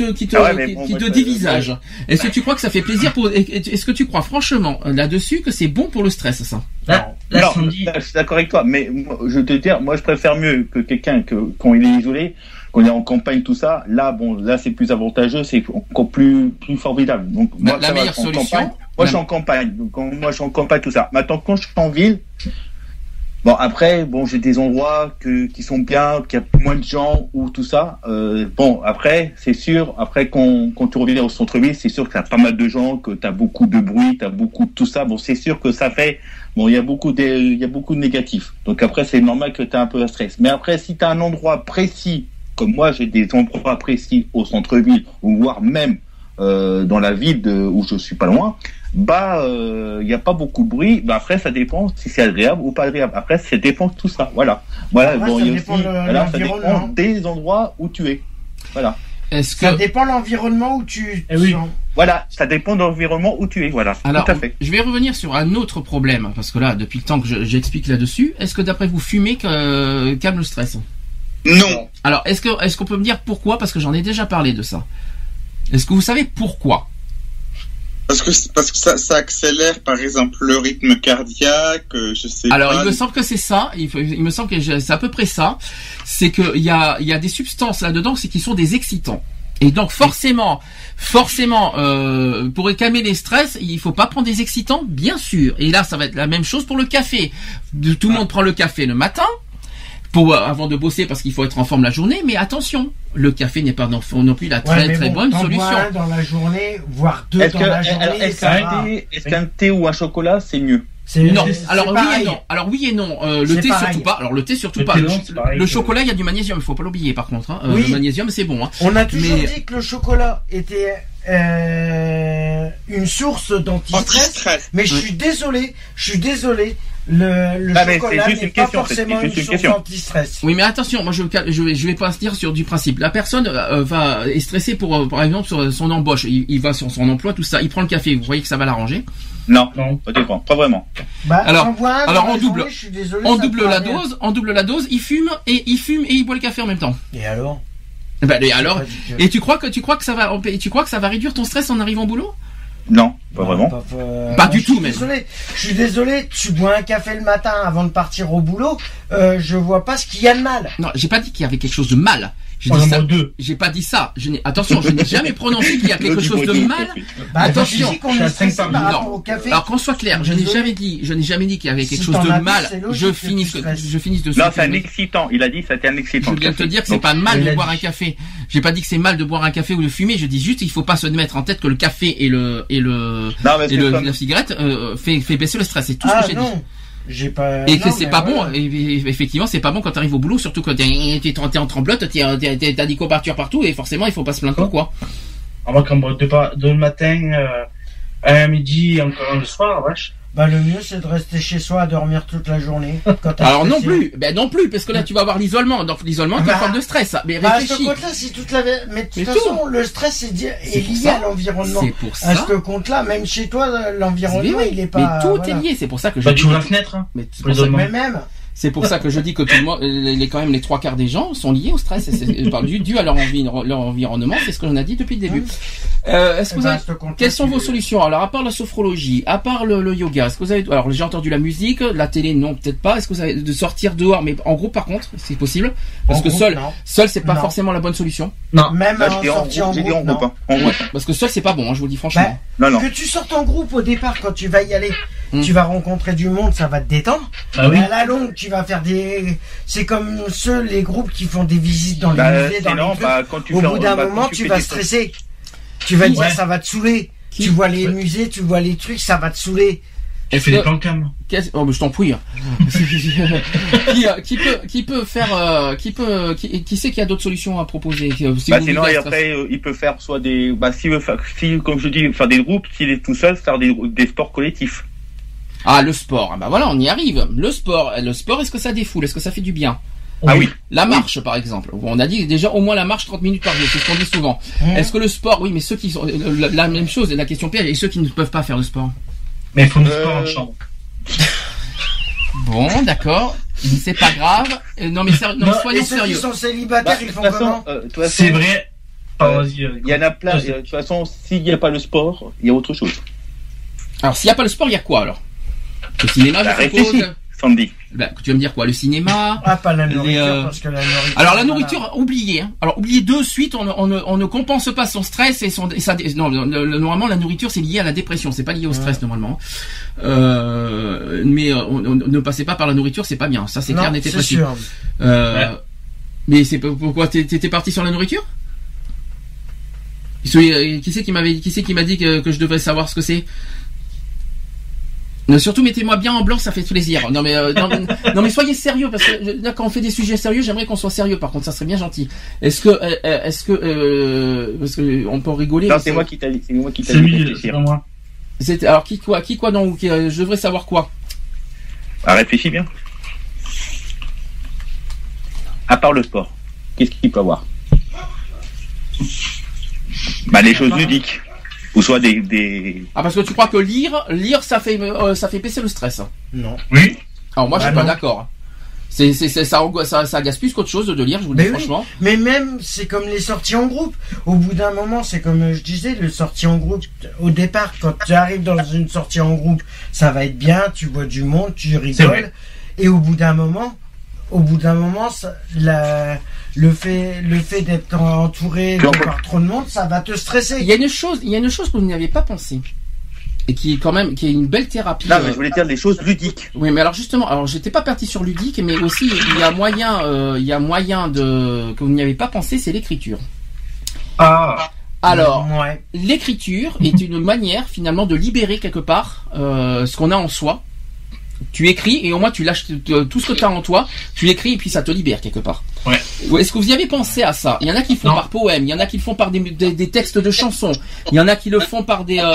te dévisagent. Est-ce que tu crois que ça fait plaisir est-ce que tu crois franchement là-dessus que c'est bon pour le stress, ça? Non, je suis d'accord avec toi, mais je te dire, moi je préfère mieux que quelqu'un quand il est isolé, qu'on est en campagne, tout ça. Là, là c'est plus avantageux, c'est encore plus formidable. Donc moi, la meilleure solution. Moi je suis en campagne, tout ça. Maintenant quand je suis en ville. Bon après, j'ai des endroits qui sont bien, qu'il y a moins de gens ou tout ça. Après, c'est sûr. Après, quand tu reviens au centre-ville, c'est sûr que t'as pas mal de gens, que t'as beaucoup de bruit, t'as beaucoup de tout ça. Bon, c'est sûr que ça fait. Bon, il y a beaucoup de négatifs. Donc après, c'est normal que t'as un peu de stress. Mais après, si t'as un endroit précis, comme moi, j'ai des endroits précis au centre-ville, ou voire même dans la ville où je suis pas loin. Il y a pas beaucoup de bruit. Après, ça dépend si c'est agréable ou pas agréable. Après, ça dépend de tout ça. Voilà. Après, ça dépend des endroits où tu es. Voilà. Ça dépend de l'environnement où tu sens. Voilà, ça dépend de l'environnement où tu es. Voilà. Alors, tout à fait. Je vais revenir sur un autre problème parce que là, depuis le temps que j'explique là-dessus, est-ce que d'après vous, fumer calme le stress? Non. Alors, est-ce qu'on peut me dire pourquoi? Parce que j'en ai déjà parlé de ça. Est-ce que vous savez pourquoi? Parce que ça accélère, par exemple, le rythme cardiaque, je sais pas. Alors, il me semble que c'est ça. Il me semble que c'est à peu près ça. C'est que il y a des substances là-dedans, qui sont des excitants. Et donc, forcément, pour calmer les stress, il faut pas prendre des excitants, bien sûr. Et là, ça va être la même chose pour le café. Tout le monde prend le café le matin. Avant de bosser parce qu'il faut être en forme la journée, mais attention, le café n'est pas non plus la très bonne solution. Un dans la journée, voire deux dans la journée. Est-ce qu'un thé ou un chocolat c'est mieux? Non. Alors oui et non. Le thé surtout pas. Alors le thé surtout pas. Le chocolat, il y a du magnésium, il faut pas l'oublier par contre. Le magnésium c'est bon. On a toujours dit que le chocolat était une source d'antistress. Mais je suis désolé. Le chocolat n'est pas forcément une source d'antistress. Oui, mais attention, moi je vais pas se dire sur du principe. La personne est stressée par exemple sur son embauche, il va sur son emploi, tout ça, il prend le café, vous voyez que ça va l'arranger? Non, ça dépend, pas vraiment. Alors on double la dose, il fume et il boit le café en même temps. Et alors? Et tu crois que ça va réduire ton stress en arrivant au boulot? Non, pas vraiment. Pas du tout, même. Je suis désolé, tu bois un café le matin avant de partir au boulot, je vois pas ce qu'il y a de mal. Non, j'ai pas dit qu'il y avait quelque chose de mal. J'ai pas dit ça. Attention, je n'ai jamais prononcé qu'il y a quelque chose de mal. Attention. Alors qu'on soit clair, je n'ai jamais dit qu'il y avait quelque chose de mal. Je finis dessus. Non, c'est un excitant. Il a dit que c'était un excitant. Je viens de te dire que c'est pas mal de boire un café. J'ai pas dit que c'est mal de boire un café ou de fumer. Je dis juste il faut pas se mettre en tête que le café et la cigarette fait baisser le stress. C'est tout ce que j'ai dit. Et que c'est pas bon, effectivement c'est pas bon quand t'arrives au boulot, surtout quand t'es en tremblote, t'as des courbatures partout et forcément il faut pas se plaindre quoi. Alors moi quand de le matin à midi et encore le soir, vache. Le mieux c'est de rester chez soi à dormir toute la journée. Alors non plus, parce que là tu vas avoir l'isolement. Donc l'isolement c'est une forme de stress. Mais réfléchis. Mais de toute façon le stress est lié à l'environnement. C'est pour ça. À ce compte-là, même chez toi l'environnement il est pas. Mais tout est lié. C'est pour ça que tu ouvres la fenêtre. C'est pour ça que je dis que tout le monde, quand même les 3/4 des gens sont liés au stress. Dû à leur environnement. C'est ce que l'on a dit depuis le début. Quelles sont vos solutions? Alors à part la sophrologie, à part le yoga, est-ce que vous avez, alors j'ai entendu la musique, la télé non peut-être pas. Est-ce que vous avez de sortir dehors, mais en groupe par contre, c'est possible? Parce que seul c'est pas forcément la bonne solution. Non, même sortir en groupe. Parce que seul c'est pas bon, je vous le dis franchement. Que tu sortes en groupe au départ quand tu vas y aller, tu vas rencontrer du monde, ça va te détendre. À la longue, tu vas faire c'est comme les groupes qui font des visites dans les musées, dans les trucs. Au bout d'un moment, tu vas stresser. Tu vas dire ça va te saouler. Tu vois les musées, tu vois les trucs, ça va te saouler. Tu fais des plans cam. Oh, mais je t'en prie. Qui sait qu'il y a d'autres solutions à proposer? Si sinon, et après, il peut faire soit des, s'il veut faire, comme je dis, faire des groupes, s'il est tout seul, faire des sports collectifs. Ah, le sport. Bah voilà, on y arrive. Le sport, est-ce que ça défoule? Est-ce que ça fait du bien? Ah oui. La marche, par exemple. On a dit déjà au moins la marche 30 minutes par jour, c'est ce qu'on dit souvent. Est-ce que le sport, oui, mais ceux qui sont, la même chose, la question piège, et ceux qui ne peuvent pas faire de sport? Mais il faut du sport en chambre. Bon, d'accord. C'est pas grave. Non, mais soyons sérieux. Ceux qui sont célibataires, ils font comment? C'est vrai. Il y en a plein. De toute façon, s'il n'y a pas le sport, il y a autre chose. Alors, s'il n'y a pas le sport, il y a quoi alors? Le cinéma, je suppose. Sandy. Tu vas me dire quoi? Le cinéma? Ah, pas la nourriture, parce que la nourriture. Alors, la nourriture, oubliez, hein. Alors, oubliez de suite, on ne compense pas son stress et normalement, la nourriture, c'est lié à la dépression, c'est pas lié au stress, normalement. Mais, ne passez pas par la nourriture, c'est pas bien. Ça, c'est clair, n'était pas sûr. Mais c'est pourquoi t'étais parti sur la nourriture? Qui c'est qui m'a dit que je devais savoir ce que c'est? Non, surtout mettez-moi bien en blanc, ça fait plaisir. Non mais soyez sérieux parce que là quand on fait des sujets sérieux, j'aimerais qu'on soit sérieux. Par contre, ça serait bien gentil. Est-ce que parce que on peut rigoler. Non, c'est moi qui t'a dit. C'est lui, c'est pas moi. Alors qui quoi donc je devrais savoir quoi? Réfléchis bien. À part le sport, qu'est-ce qu'il peut avoir? Les choses ludiques. Ou soit des... Ah, parce que tu crois que lire, ça fait baisser le stress. Non. Oui. Alors moi, je suis pas d'accord. Ça agace plus qu'autre chose de lire, je vous le dis franchement. Mais même, c'est comme les sorties en groupe. Au bout d'un moment, c'est comme je disais, le sortie en groupe. Au départ, quand tu arrives dans une sortie en groupe, ça va être bien, tu vois du monde, tu rigoles. Et au bout d'un moment, le fait d'être entouré par trop de monde, ça va te stresser. Il y a une chose que vous n'avez pas pensé. Et qui est une belle thérapie. Non, mais je voulais dire des choses ludiques. Oui, mais alors justement, j'étais pas parti sur ludique, mais aussi, il y a moyen que vous n'y avez pas pensé, c'est l'écriture. Ah. Alors, l'écriture est une manière, finalement, de libérer quelque part, ce qu'on a en soi. Tu écris et au moins tu lâches tout ce que tu as en toi, tu l'écris et puis ça te libère quelque part. Ouais. Est-ce que vous y avez pensé à ça? Il y en a qui le font par poème, il y en a qui le font par des textes de chansons, il y en a qui le font par des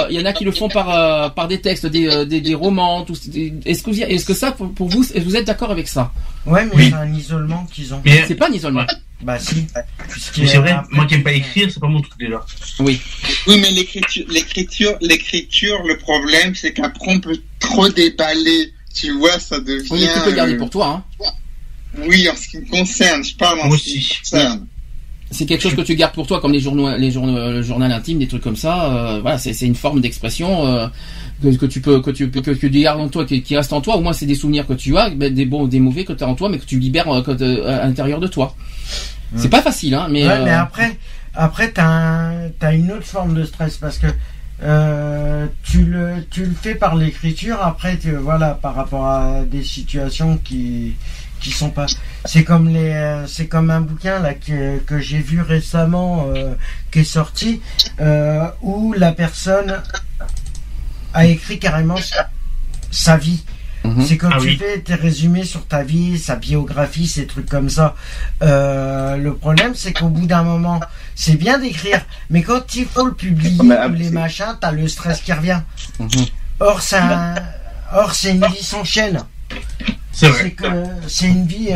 des textes, des romans. Est-ce que ça pour vous êtes d'accord avec ça? Ouais, mais c'est un isolement qu'ils ont. Mais c'est pas un isolement. Bah si. C'est vrai. Moi qui aime pas écrire, c'est pas mon truc déjà. Oui. Oui, mais l'écriture, le problème, c'est qu'après on peut trop déballer. Tu vois, ça devient... Oui, tu peux le garder pour toi, hein. Oui, en ce qui me concerne, je parle en ce qui me concerne. C'est quelque chose que tu gardes pour toi, comme le journal intime, des trucs comme ça. Voilà, c'est une forme d'expression que tu gardes en toi, qui reste en toi. Au moins, c'est des souvenirs que tu as, des bons ou des mauvais que tu as en toi, mais que tu libères à l'intérieur de toi. C'est pas facile, hein. Mais après, t'as une autre forme de stress parce que tu le fais par l'écriture. Après, par rapport à des situations qui sont pas. C'est comme un bouquin là que j'ai vu récemment qui est sorti où la personne a écrit carrément sa vie. C'est quand tu fais tes résumés sur ta vie, sa biographie, ces trucs comme ça. Le problème, c'est qu'au bout d'un moment, c'est bien d'écrire, mais quand il faut le publier, les machins, t'as le stress qui revient. Or, c'est une vie sans chaîne. C'est vrai. C'est une vie...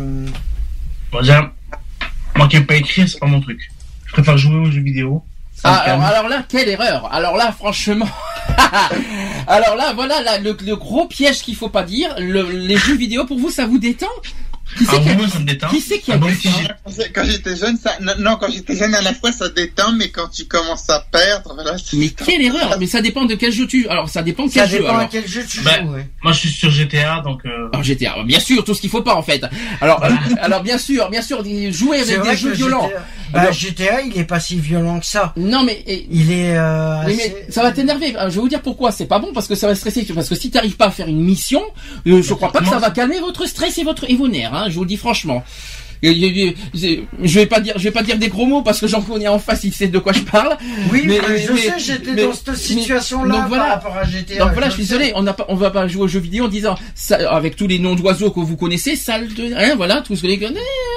Moi qui n'aime pas écrire, c'est pas mon truc. Je préfère jouer aux jeux vidéo. Alors là, quelle erreur! Alors là, franchement, alors là, voilà, le gros piège qu'il faut pas dire. Les jeux vidéo, pour vous, ça vous détend? Moi, ça me détend. Qui c'est qui a dit ça? Quand j'étais jeune, quand j'étais jeune à la fois, ça détend, mais quand tu commences à perdre, là, mais quelle erreur! Mais ça dépend de quel jeu ça dépend de quel jeu. Ça dépend à quel jeu tu joues, ouais. Moi, je suis sur GTA, donc. Alors, GTA, bien sûr, tout ce qu'il faut pas, en fait. Alors bien sûr, jouer avec des jeux violents. GTA, il est pas si violent que ça. Non, mais il est. Oui, mais ça va t'énerver. Je vais vous dire pourquoi. C'est pas bon parce que ça va stresser. Parce que si t'arrives pas à faire une mission, je crois pas que ça va calmer votre stress et vos nerfs. Hein, je vous le dis franchement. Je vais pas dire des gros mots parce que j'en connais en face, il sait de quoi je parle. Oui, mais je sais, j'étais dans cette situation-là donc voilà, par rapport à GTA. Donc voilà, je suis désolé, on va pas jouer aux jeux vidéo en disant ça, avec tous les noms d'oiseaux que vous connaissez, sale de, hein, voilà, tout ce que les connaissez.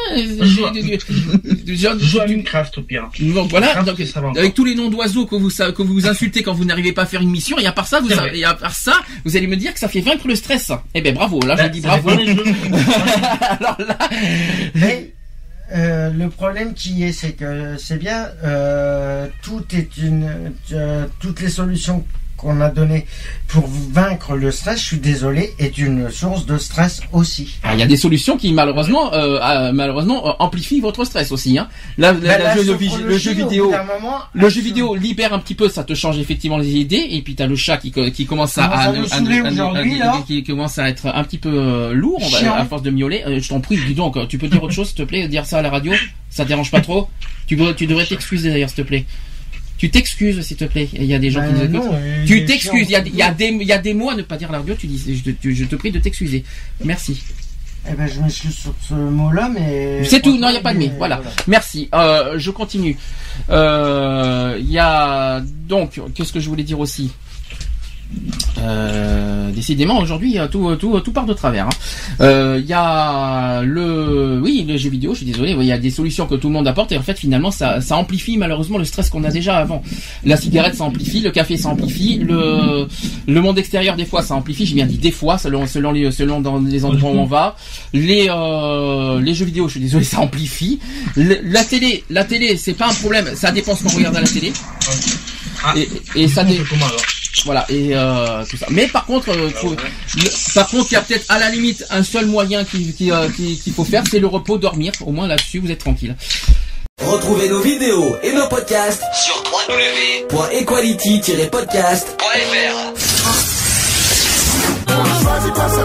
Joue à Minecraft au pire. Donc voilà, donc, avec tous les noms d'oiseaux que vous insultez quand vous n'arrivez pas à faire une mission, et à part ça, vous allez me dire que ça fait vaincre le stress. Eh ben bravo, là je dis bravo. Alors là, mais le problème qui est, c'est que c'est bien, toutes les solutions qu'on a donné pour vaincre le stress, je suis désolé, est une source de stress aussi. Il y a des solutions qui malheureusement amplifient votre stress aussi. Hein. Le jeu vidéo libère un petit peu, ça te change effectivement les idées, et puis t'as le chat qui commence qui commence à être un petit peu lourd, à force de miauler. Je t'en prie, dis donc, tu peux dire autre chose, s'il te plaît, dire ça à la radio, ça te dérange pas trop? Tu devrais t'excuser d'ailleurs, s'il te plaît. Tu t'excuses, s'il te plaît. Il y a des gens qui nous écoutent. Tu t'excuses. Il y a des mots à ne pas dire à la radio. Tu dis, je te prie de t'excuser. Merci. Eh ben, je m'excuse sur ce mot-là, mais... C'est tout. Non, il n'y a pas de mais. Voilà. Merci. Je continue. Il y a, donc, qu'est-ce que je voulais dire aussi? Décidément aujourd'hui tout part de travers. Il y a les jeux vidéo, je suis désolé, il y a des solutions que tout le monde apporte, et en fait finalement ça amplifie malheureusement le stress qu'on a déjà avant. La cigarette ça amplifie, le café ça amplifie, le monde extérieur des fois ça amplifie, j'ai bien dit des fois selon dans les endroits où on va. Les jeux vidéo, je suis désolé, ça amplifie. La télé c'est pas un problème, ça dépend ce qu'on regarde à la télé. Et ça voilà, et tout ça. Mais par contre, il y a peut-être à la limite un seul moyen qu'il faut faire, c'est le repos, dormir. Au moins là-dessus, vous êtes tranquille. Retrouvez nos vidéos et nos podcasts sur www.equality-podcast.fr.